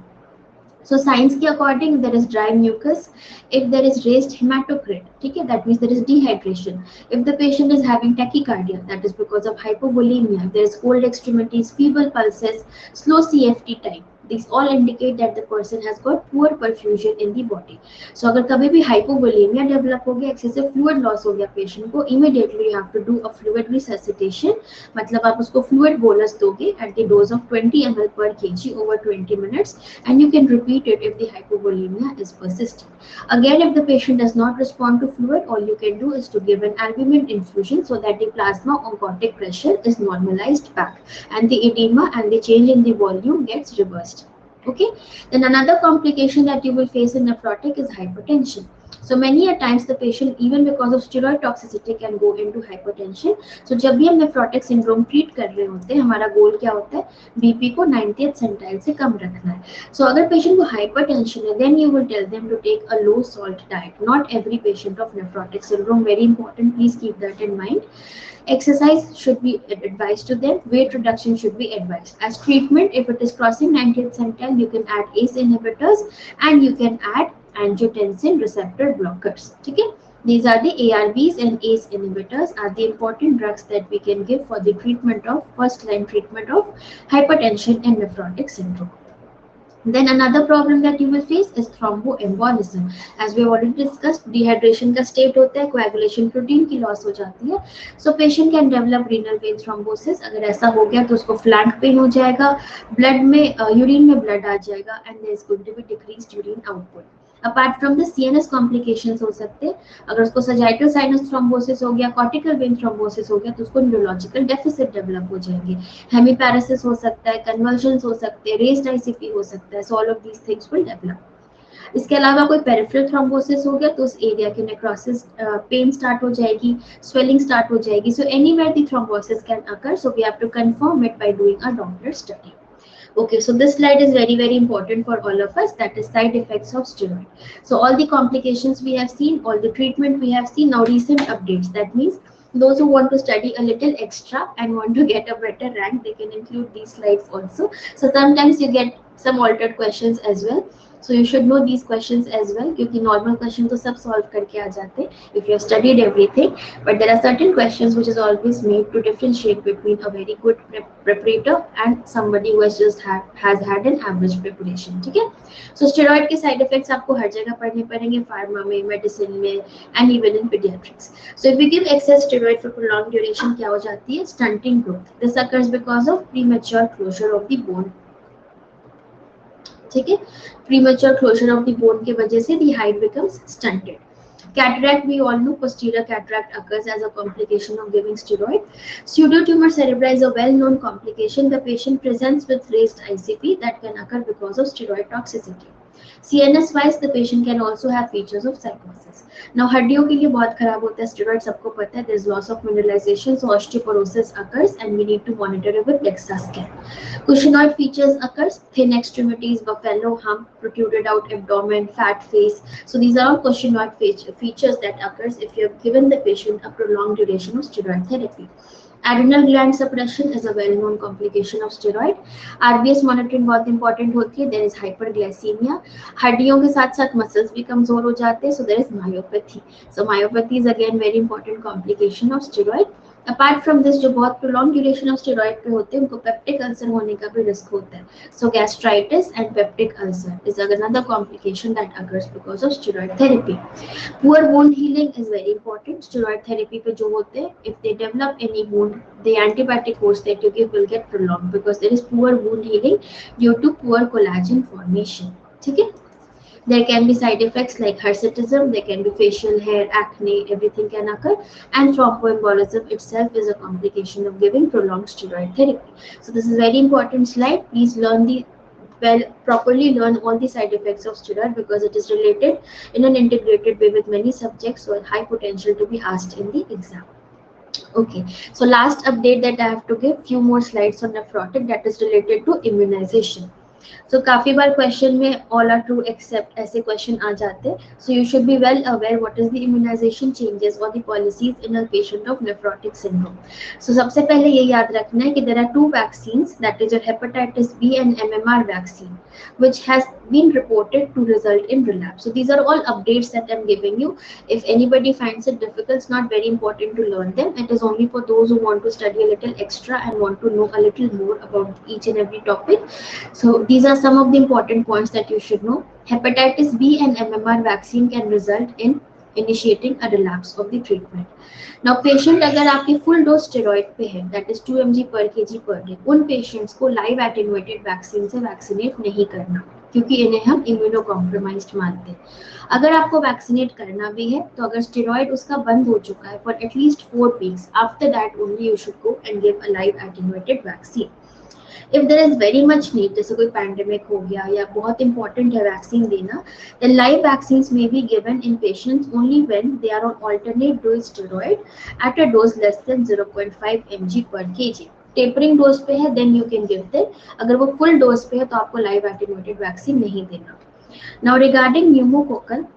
So science के according there is dry mucus, if there is raised hematocrit, ठीक है, that means there is dehydration. If the patient is having tachycardia, that is because of hypovolemia. There is cold extremities, feeble pulses, slow C F T time. These all indicate that the person has got poor perfusion in the body. So अगर कभी भी hypovolemia develop हो गया, excessive fluid loss हो गया patient को, immediately you have to do a fluid resuscitation. मतलब आप उसको fluid bolus दोगे at the dose of twenty milliliters per kg over twenty minutes, and you can repeat it if the hypovolemia is persistent. Again, if the patient does not respond to fluid, all you can do is to give an albumin infusion so that the plasma oncotic pressure is normalized back and the edema and the change in the volume gets reversed. Okay, then another complication that you will face in nephrotic is hypertension. So many a times the patient, even because of steroid toxicity, can go into hypertension. So जब भी हम nephrotic syndrome treat कर रहे होते हैं, हमारा goal क्या होता है, B P को ninetieth centile से कम रखना है. So अगर patient को hypertension है, then you will tell them to take a low salt diet. Not every patient of nephrotic syndrome, very important, please keep that in mind. Exercise should be advised to them. Weight reduction should be advised. As treatment, if it is crossing ninetieth centile, you can add A C E inhibitors and you can add angiotensin receptor blockers. Okay? These are the A R Bs and A C E inhibitors are the important drugs that we can give for the treatment of first line treatment of hypertension and nephrotic syndrome. Then another problem that you will face is thromboembolism. As we have already discussed, dehydration का state होता है, coagulation protein की loss हो जाती है. So patient can develop renal vein thrombosis. अगर ऐसा हो गया तो उसको flank pain हो जाएगा, blood में uh, urine में blood आ जाएगा, and there is going to be decreased urine output. Apart from the C N S complications हो सकते हैं. अगर उसको sagittal sinus thrombosis हो गया, cortical vein thrombosis हो गया, तो उसको neurological deficit develop हो जाएंगे. Hemiparesis हो सकता है, convulsions हो सकते हैं, raised I C P हो सकता है. So all of these things will develop. इसके अलावा कोई पेरिफेरल थ्रोम्बोसिस हो गया तो उस एरिया की नेक्रोसिस, पेन स्टार्ट हो जाएगी, स्वेलिंग स्टार्ट हो जाएगी. So anywhere the thrombosis can occur, so we have to confirm it by doing a Doppler study. Okay, so this slide is very very important for all of us, that is side effects of steroid. So all the complications we have seen, all the treatment we have seen, now recent updates. That means those who want to study a little extra and want to get a better rank, they can include these slides also. So sometimes you get some altered questions as well. So you should know these questions as well, क्योंकि normal question तो सब solve करके आ जाते हैं if you have studied everything. But there are certain questions which is always made to differentiate between a very good preparator and somebody who has just had has had an average preparation. ठीक है? So steroid के side effects आपको हर जगह पढ़ने पड़ेंगे, pharma में, medicine में, and even in pediatrics. So if we give excess steroid for prolonged duration, क्या हो जाती है? Stunting growth. This occurs because of premature closure of the bone. ठीक है, premature closure of the bone के वजह से the height becomes stunted. Cataract, we all know posterior cataract occurs as a complication of giving steroid. Pseudotumor cerebri is a well-known complication. The patient presents with raised I C P that can occur because of steroid toxicity. C N S wise, the patient can also have features of psychosis. Now हड्डियों के लिए बहुत खराब होता है steroid, सबको पता है. There is loss of mineralization, so osteoporosis occurs, and we need to monitor it with DEXA scan. Cushingoid features occurs, thin extremities, buffalo hump, protruded out abdomen, fat face. So these are all cushingoid features that occurs if you have given the patient a prolonged duration of steroid therapy. Adrenal gland suppression is a well-known complication of steroid. R B S monitoring बहुत important होती है. There is hyperglycemia. हड्डियों के साथ साथ muscles भी कमजोर हो जाते हैं. So there is myopathy. So myopathy is again very important complication of steroid. Apart from this, जो बहुत prolonged duration of steroid पे होते हैं, उनको peptic ulcer होने का भी risk होता है. So gastritis and peptic ulcer is another complication that occurs because of steroid therapy. Poor wound healing is very important. Steroid therapy पे जो होते हैं, if they develop any wound, the antibiotic course that you give will get prolonged because there is poor wound healing due to poor collagen formation. ठीक है? There can be side effects like hirsutism, there can be facial hair, acne, everything can occur, and thromboembolism itself is a complication of giving prolonged steroid therapy. So this is a very important slide. Please learn the well properly learn all the side effects of steroid because it is related in an integrated way with many subjects, so high potential to be asked in the exam. Okay, so last update that I have to give, few more slides on nephrotic that is related to immunization. So काफी बार question में all are true except ऐसे question आ जाते हैं. So you should be well aware what is the immunization changes or the policies in a patient of nephrotic syndrome. So सबसे पहले ये याद रखना है कि there are two vaccines, that is your hepatitis B and M M R vaccine, which has been reported to result in relapse. So these are all updates that I'm giving you. If anybody finds it difficult, it's not very important to learn them. It is only for those who want to study a little extra and want to know a little more about each and every topic. So these are some of the important points that you should know. Hepatitis B and M M R vaccine can result in initiating a relapse of the treatment. Now patient अगर आपकी full dose steroid पे है, that is two milligrams per kg per day, उन patients को live attenuated vaccine से vaccinate नहीं करना, क्योंकि इन्हें हम immunocompromised मानते हैं. अगर आपको वैक्सीनेट करना भी है तो अगर स्टेरॉइड उसका बंद हो चुका है for at least four weeks, after that only you should go and give a live attenuated vaccine. If there is very much need, जैसे कोई पैंडेमिक हो गया या बहुत इंपॉर्टेंट है वैक्सीन देना, then live vaccines may be given in patients only when they are on alternate dose steroid at a dose less than zero point five milligrams per kg. Tapering dose पे है then you can give them. अगर वो full dose पे है तो आपको live attenuated vaccine नहीं देना. Now regarding pneumococcal,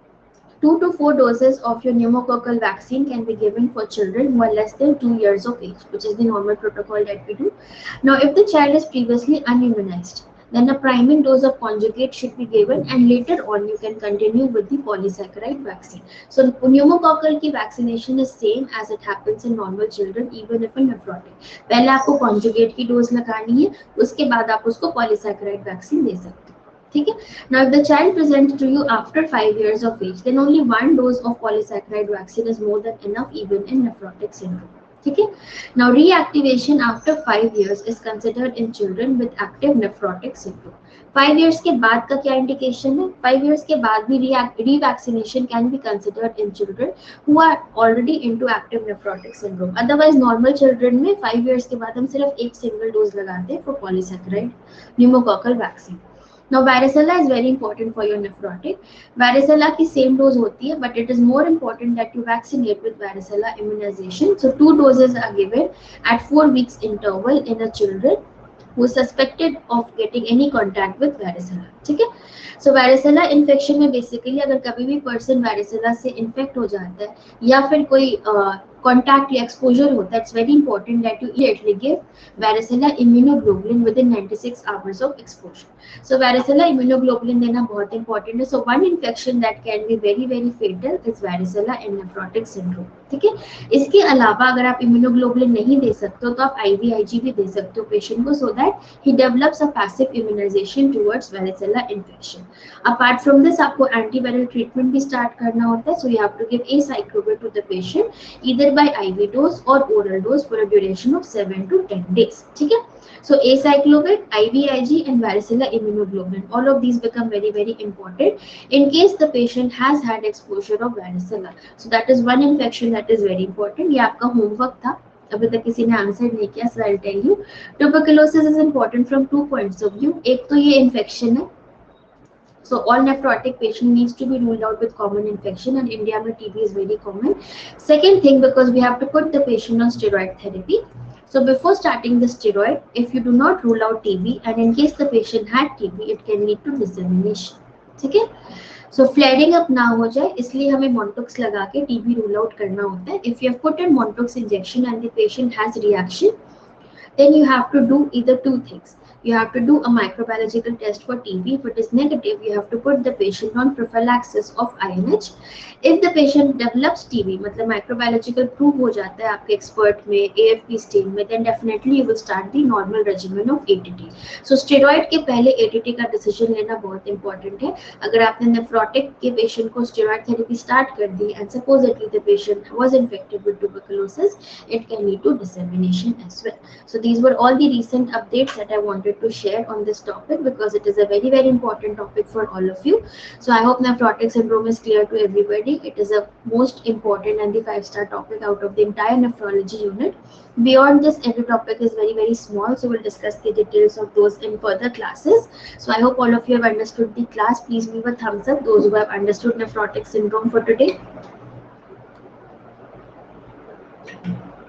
two to four doses of your pneumococcal vaccine can be given for children who are less than two years of age, which is the normal protocol that we do. Now, if the child is previously unimmunized, then a priming dose of conjugate should be given, and later on you can continue with the polysaccharide vaccine. So, pneumococcal की vaccination is same as it happens in normal children, even if in nephrotic. पहले आपको conjugate की dose लगानी है, उसके बाद आप उसको polysaccharide vaccine दे सकते हैं. ठीक है. Now if the child presents to you after five years of age, then only one dose of polysaccharide vaccine is more than enough even in nephrotic syndrome. ठीक है. Now reactivation after five years is considered in children with active nephrotic syndrome. Five years के बाद का क्या indication है? Five years के बाद भी revaccination can be considered in children who are already into active nephrotic syndrome. Otherwise normal children में five years के बाद हम सिर्फ एक single dose लगाते हैं for polysaccharide pneumococcal vaccine. Now varicella is very important for your nephrotic. Varicella की same dose होती है, but it is more important that you vaccinate with varicella immunization. So two doses are given at four weeks interval in a children who is suspected of getting any contact with varicella. ठीक है. So varicella infection में basically अगर कभी भी person varicella से infect हो जाता है या फिर कोई uh, contact या exposure होता है, it's very important that you immediately give varicella immunoglobulin within ninety-six hours of exposure. So varicella immunoglobulin देना बहुत important है. So one infection that can be very very fatal is varicella in nephrotic syndrome. ठीक है. इसके अलावा अगर आप immunoglobulin नहीं दे सकते हो तो आप I V I G भी दे सकते हो patient को, so that he develops a passive immunization towards varicella infection. Apart from this, आपको antiviral treatment भी start करना होता है. So you have to give acyclovir to the patient either by I V dose or oral dose for a duration of seven to ten days. ठीक है. So acyclovir, I V I G and varicella immunoglobulin, all of these become very very important in case the patient has had exposure of varicella. So that is one infection that is very important. ये आपका homework था, अभी तक किसी ने answer नहीं किया, so I'll tell you. Tuberculosis is important from two points of view. एक तो ये infection है. So all nephrotic patient needs to be ruled out with common infection, and India में T B is very common. Second thing, because we have to put the patient on steroid therapy. So before starting the steroid, if you do not rule out T B, and in case the patient had T B, it can lead to dissemination. ठीक है. So flaring up ना हो जाए इसलिए हमें Montox लगा के T B rule out करना होता है. If you have put in Montox injection and the patient has reaction, then you have to do either two things. You have to do a microbiological test for T B. If it is negative, you have to put the patient on prophylaxis of I N H. If the patient develops T B, मतलब microbiological prove हो जाता है आपके expert में A F P stain में, then definitely you will start the normal regimen of A T T. So steroid के पहले A T T का decision लेना बहुत important है. अगर आपने nephrotic के patient को steroid therapy start कर दी and supposedly the patient was infected with tuberculosis, it can lead to dissemination as well. So these were all the recent updates that I wanted to share on this topic because it is a very very important topic for all of you. So I hope nephrotic syndrome is clear to everybody. It is a most important and the five star topic out of the entire nephrology unit. Beyond this, every topic is very very small, so we'll discuss the details of those in further classes. So I hope all of you have understood the class. Please leave a thumbs up those who have understood nephrotic syndrome for today.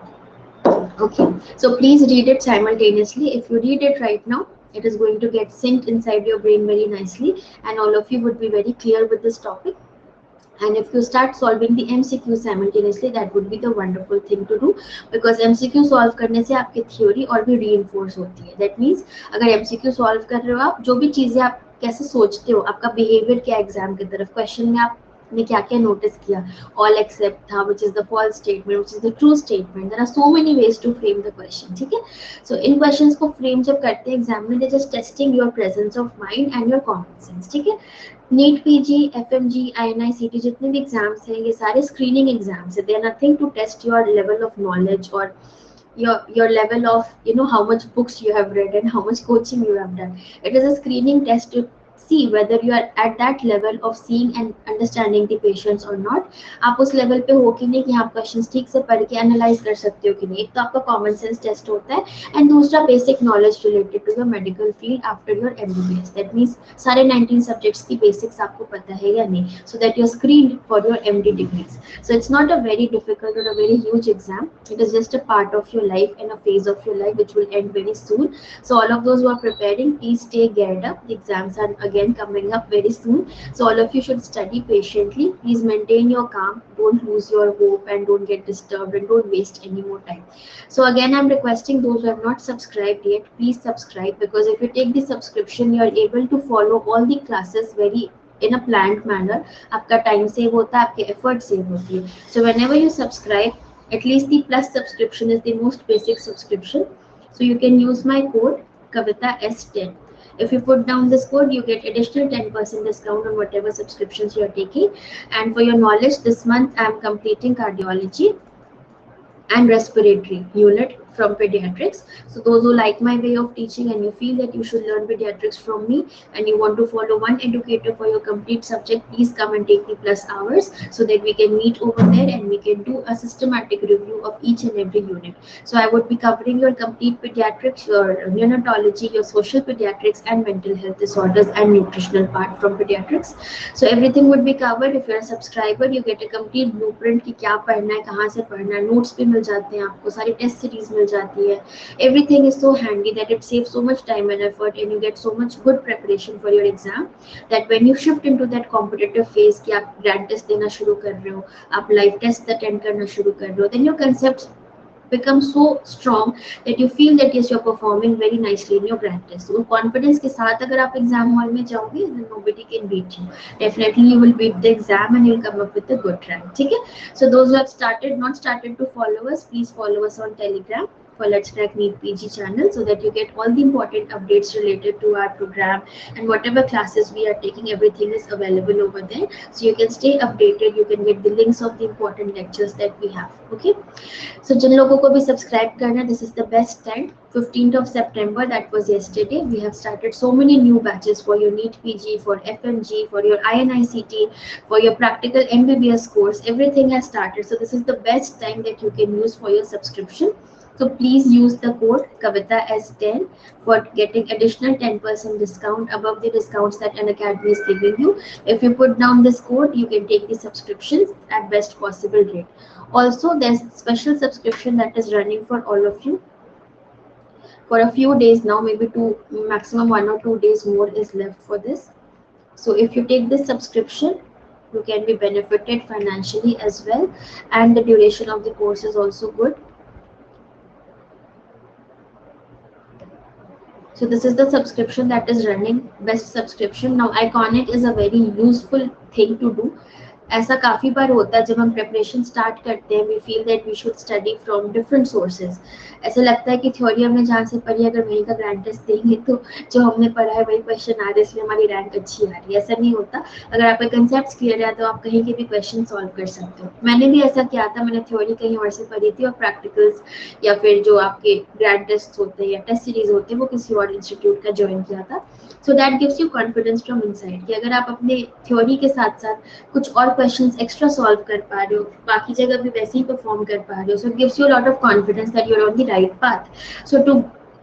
Okay, so please read it simultaneously. If you read it right now, it is going to get synced inside your brain very nicely, and all of you would be very clear with this topic. And if you start solving the M C Q simultaneously, that would be the wonderful thing to do, because M C Q solve करने से आपकी theory और भी reinforce होती है. That means अगर M C Q solve कर रहे हो आप, जो भी चीजें आप कैसे सोचते हो, आपका behavior क्या एग्जाम की तरफ, क्वेश्चन में आप ने क्या क्या नोटिस किया, all except था, which is the false statement, which is the true statement. There are so many ways to frame the question. ठीक है, so इन questions को frame जब करते हैं एग्जाम में, they just testing your presence of mind and your common sense. ठीक है, NEET PG, FMG, INICET जितने भी एग्जाम्स हैं, ये सारे स्क्रीनिंग एग्जाम्स है. They are nothing to test your level of knowledge और your your level of, you know, how much books you have read and how much coaching you have done. It is a screening test to see whether you are at that level of seeing and understanding the patients or not. आप उस level पे हो कि नहीं कि आप questions ठीक से पढ़ के एनालाइज कर सकते हो कि नहीं. एक तो आपका कॉमन सेंस टेस्ट होता है, एंड दूसरा basic knowledge related to your medical field after your MBBS. That means सारे नाइनटीन सब्जेक्ट्स की बेसिक्स आपको पता है या नहीं, so that you are screened for your MD degrees. So it's not a very difficult और a very huge exam. It is just a part of your life and a phase of your life which will end very soon. So all of those who are preparing, please stay geared up. The exams are again coming up very soon. So all of you should study patiently. Please maintain your calm. Don't lose your hope and don't get disturbed and don't waste any more time. So again, I'm requesting those who have not subscribed yet, please subscribe, because if you take the subscription, you are able to follow all the classes very in a planned manner. आपका time save होता है, आपके effort save होती है. So whenever you subscribe, at least the plus subscription is the most basic subscription, so you can use my code Kavita S ten. If you put down this code, you get additional ten percent discount on whatever subscriptions you are taking. And for your knowledge, this month I am completing cardiology and respiratory unit from pediatrics. So those who like my way of teaching and you feel that you should learn pediatrics from me and you want to follow one educator for your complete subject, please come and take the plus hours so that we can meet over there and we can do a systematic review of each and every unit. So I would be covering your complete pediatrics, your neonatology, your social pediatrics and mental health disorders and nutritional part from pediatrics. So everything would be covered. If you are a subscriber, you get a complete blueprint कि क्या पढ़ना है, कहाँ से पढ़ना है, notes भी मिल जाते हैं आपको, सारी टेस्ट सीरीज मिल जाती है. Everything is so handy that it saves so much time and effort and you get so much good preparation for your exam that when you shift into that competitive phase कि आप grand test देना शुरू कर रहे हो, आप live test attend करना शुरू कर रहे हो, then your concepts become so strong that you feel that yes, you're performing very nicely in your grand test. So confidence के साथ अगर आप exam hall में जाओगे, then nobody can beat you. Definitely you will beat the exam and you'll come up with a good rank. ठीक है? So those who have started, not started to follow us, please follow us on Telegram for Let's Crack NEET P G channel so that you get all the important updates related to our program and whatever classes we are taking, everything is available over there. So you can stay updated, you can get the links of the important lectures that we have. Okay. So जिन लोगों को भी subscribe करना, this is the best time. fifteenth of September, that was yesterday. We have started so many new batches for your NEET P G, for F M G, for your I N I C T, for your practical M B B S course. Everything has started. So this is the best time that you can use for your subscription. So please use the code Kavita S ten for getting additional ten percent discount above the discounts that Unacademy is giving you. If you put down this code, you can take the subscriptions at best possible rate. Also, there's special subscription that is running for all of you for a few days now, maybe two, maximum one or two days more is left for this. So if you take this subscription, you can be benefited financially as well, and the duration of the course is also good. So this is the subscription that is running, best subscription. Now Iconic is a very useful thing to do. ऐसा काफ़ी बार होता है जब हम preparation start करते हैं, we feel that we should study from different sources. ऐसा लगता है कि थ्योरी हमने जहाँ से पढ़ी, अगर वहीं का ग्रैंड टेस्ट देंगे तो जो हमने पढ़ा है वही क्वेश्चन आ रहा है, इसलिए हमारी रैंक अच्छी आ रही है. ऐसा नहीं होता. अगर आपके कंसेप्ट क्लियर है तो आप कहीं के भी क्वेश्चन सॉल्व कर सकते हो. मैंने भी ऐसा किया था, मैंने थ्योरी कहीं और से पढ़ी थी और प्रैक्टिकल्स या फिर जो आपके ग्रैंड टेस्ट होते हैं या टेस्ट सीरीज होते हैं वो किसी और इंस्टीट्यूट का ज्वाइन किया था. So that gives you confidence from inside कि अगर आप अपने थ्योरी के साथ साथ कुछ और क्वेश्चंस एक्स्ट्रा सॉल्व कर पा रहे हो, बाकी जगह भी वैसे ही परफॉर्म कर पा रहे हो, so it gives you a lot of confidence that you are on the right path. So to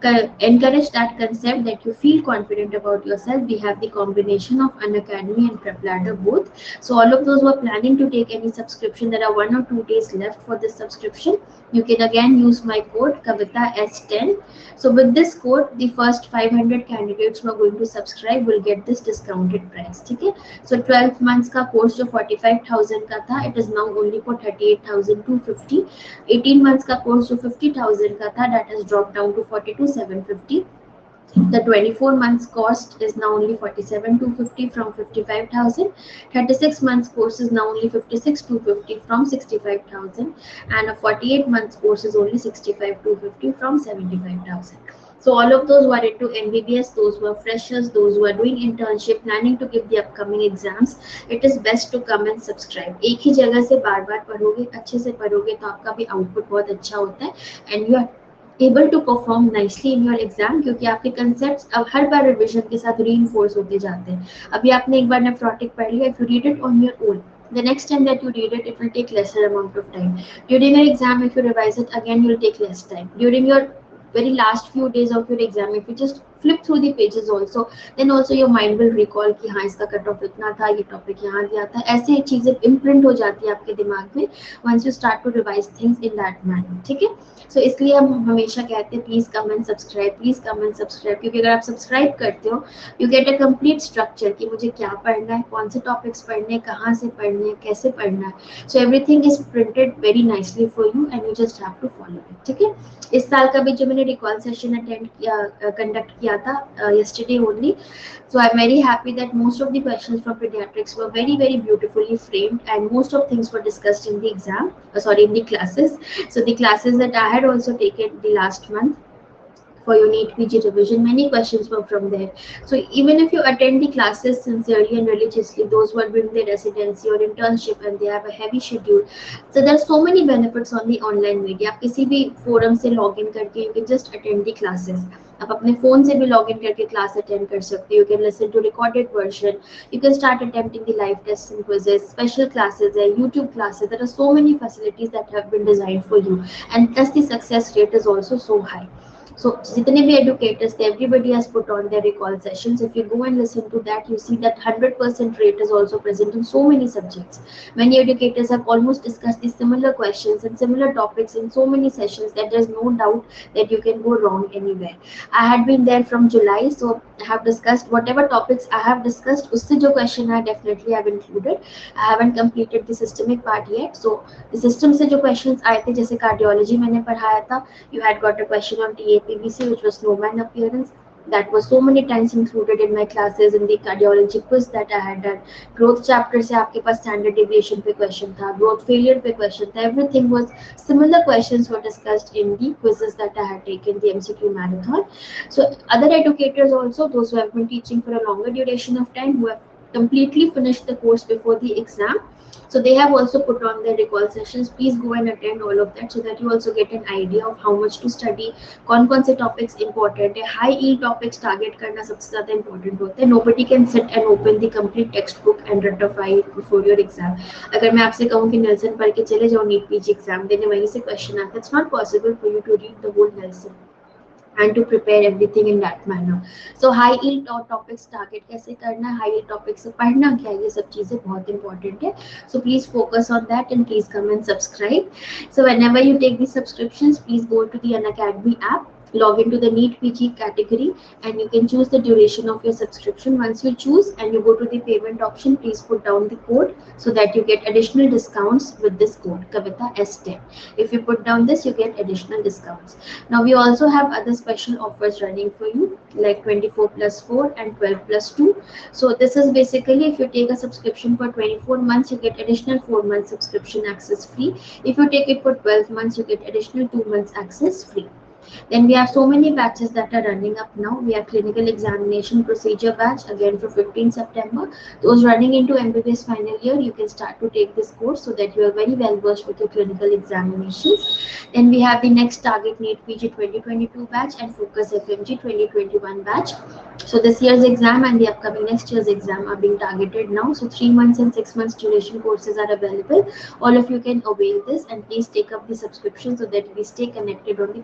encourage that concept that you feel confident about yourself. We have the combination of Unacademy and PrepLadder both. So all of those who are planning to take any subscription, there are one or two days left for this subscription. You can again use my code Kavita S ten. So with this code, the first five hundred candidates who are going to subscribe will get this discounted price. Okay? So twelve months का course जो forty-five thousand का था, it is now only for thirty-eight thousand two hundred fifty. eighteen months का course जो fifty thousand का था, that has dropped down to forty-two thousand seven hundred fifty. The twenty-four months cost is now only forty-seven thousand two hundred fifty from fifty-five thousand. thirty-six months course is now only fifty-six thousand two hundred fifty from sixty-five thousand, and a forty-eight months course is only sixty-five thousand two hundred fifty from seventy-five thousand. So all of those who are into M B B S, those who are freshers, those who are doing internship, planning to give the upcoming exams, it is best to come and subscribe. एक ही जगह से बार बार पढ़ोगे, अच्छे से पढ़ोगे तो आपका भी आउटपुट बहुत अच्छा होता है, and you are able to perform nicely in your exam, क्योंकि आपके concepts अब हर बार revision के साथ reinforce होते जाते हैं. अभी आपने एक बार नेफ्रोटिक पढ़ लिया, if you read it on your own, the next time that you read it, it will take lesser amount of time. During your exam, if you revise it again, you will take less time. During your very last few days of your exam, if you just flip through the pages also, then also your mind will recall कि हाँ इसका cut off इतना था, ये topic यहाँ दिया था. ऐसे चीजें इम्प्रिंट हो जाती है आपके दिमाग में once you start to revise things in that manner. ठीक है? सो so, इसलिए हम हमेशा कहते हैं please come and subscribe, please come and subscribe, क्योंकि अगर आप सब्सक्राइब करते हो you get a complete structure कि मुझे क्या पढ़ना है, कौन से टॉपिक्स पढ़ने हैं, कहाँ से पढ़ने हैं, कैसे पढ़ना है. So everything is printed very nicely for you and you just have to follow it. ठीक है? इस साल का भी जो मैंने रिकॉल सेशन अटेंड किया, कंडक्ट किया था yesterday only, so I'm very happy that most of the questions from pediatrics were very very beautifully framed, and most of things were discussed in the exam, uh, sorry in the classes. So the classes that I had also taken the last month for your NEET P G revision, many questions were from there. So even if you attend the classes sincerely and religiously, those who are doing their residency or internship and they have a heavy schedule, so there are so many benefits on the online media. आप किसी भी forum से login करके you can just attend the classes. आप अपने phone से भी log in करके क्लास अटेंड कर सकते हो. You can listen to recorded version, you can start attempting the live test and quizzes, special classes है, YouTube classes. There are so many facilities that have been designed for you, and plus the success rate is also so high. So जितने भी educators थे, everybody has put on their recall sessions. If you go and listen to that, you see that one hundred percent rate is also present in so many subjects. Many educators have almost discussed these similar questions and similar topics in so many sessions that there's no doubt that you can go wrong anywhere. I had been there from July, so I have discussed whatever topics I have discussed. उससे जो question I definitely have included. I haven't completed the systemic part yet. So the system से जो questions आए थे, जैसे cardiology मैंने पढ़ाया था, you had got a question on T A P V C, which was snowman appearance. That was so many times included in my classes in the cardiology quiz that I had done. Growth chapter से आपके पास standard deviation पे question था, growth failure पे question था. Everything was similar questions were discussed in the quizzes that I had taken, the M C Q marathon. So other educators also, those who have been teaching for a longer duration of time, who have completely finished the course before the exam, so they have also put on their recall sessions. Please go and attend all of that so that you also get an idea of how much to study, कौन कौन से topics important है. High yield topics target करना सबसे ज़्यादा important होता है. Nobody can sit and open the complete textbook and ratify it before your exam. अगर मैं आपसे कहूँ कि नेल्सन पढ़ के चले जाओ नीट पीजी एग्जाम देने, वहीं से क्वेश्चन आता है. It's not possible for you to read the whole Nelson and to prepare everything in that manner. So high yield topics target कैसे करना है, high yield topics से पढ़ना क्या है, ये सब चीजें बहुत important है. So please focus on that and please come and subscribe. So whenever you take these subscriptions, please go to the Unacademy app, log into the NEET P G category, and you can choose the duration of your subscription. Once you choose and you go to the payment option, please put down the code so that you get additional discounts with this code Kavita S ten. If you put down this, you get additional discounts. Now we also have other special offers running for you, like twenty-four plus four and twelve plus two. So this is basically, if you take a subscription for twenty-four months, you get additional four months subscription access free. If you take it for twelve months, you get additional two months access free. Then we have so many batches that are running up now. We have clinical examination procedure batch again for fifteenth September. Those running into M B B S final year, you can start to take this course so that you are very well versed with your clinical examinations. Then we have the next target NEET P G twenty twenty-two batch and Focus F M G twenty twenty-one batch. So this year's exam and the upcoming next year's exam are being targeted now. So three months and six months duration courses are available. All of you can avail this, and please take up the subscription so that we stay connected on the Plus class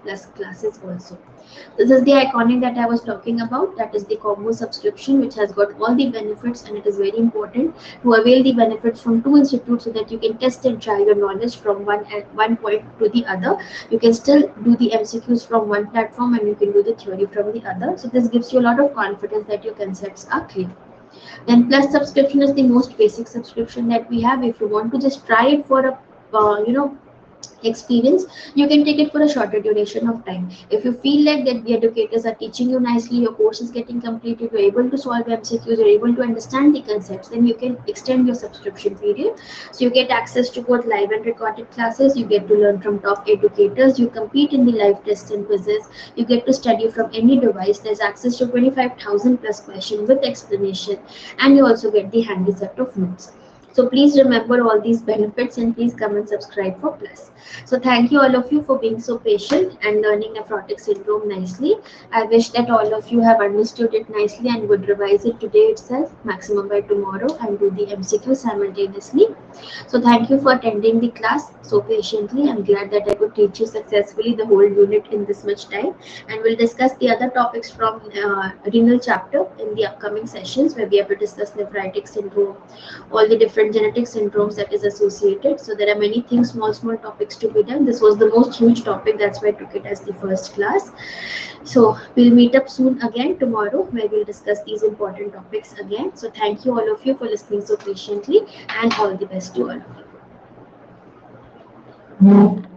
classes also. This is the iconic that I was talking about. That is the combo subscription, which has got all the benefits, and it is very important to avail the benefits from two institutes so that you can test and try your knowledge from one at one point to the other. You can still do the M C Qs from one platform and you can do the theory from the other. So this gives you a lot of confidence that your concepts are clear. Then plus subscription is the most basic subscription that we have. If you want to just try it for a uh, you know experience, you can take it for a shorter duration of time. If you feel like that the educators are teaching you nicely, your course is getting completed, you're able to solve M C Qs, you're able to understand the concepts, then you can extend your subscription period. So you get access to both live and recorded classes, you get to learn from top educators, you compete in the live tests and quizzes, you get to study from any device, there's access to twenty-five thousand plus questions with explanation, and you also get the handy set of notes. So please remember all these benefits and please come and subscribe for Plus. So thank you all of you for being so patient and learning nephrotic syndrome nicely. I wish that all of you have understood it nicely and would revise it today itself, maximum by tomorrow, and do the M C Q simultaneously. So thank you for attending the class so patiently. I'm glad that I could teach you successfully the whole unit in this much time. And we'll discuss the other topics from uh, renal chapter in the upcoming sessions, where we have to discuss nephritic syndrome, all the different genetic syndromes that is associated. So there are many things, small small topics to be done. This was the most huge topic, that's why I took it as the first class. So we'll meet up soon again tomorrow, where we'll discuss these important topics again. So thank you all of you for listening so patiently, and all the best to all of you.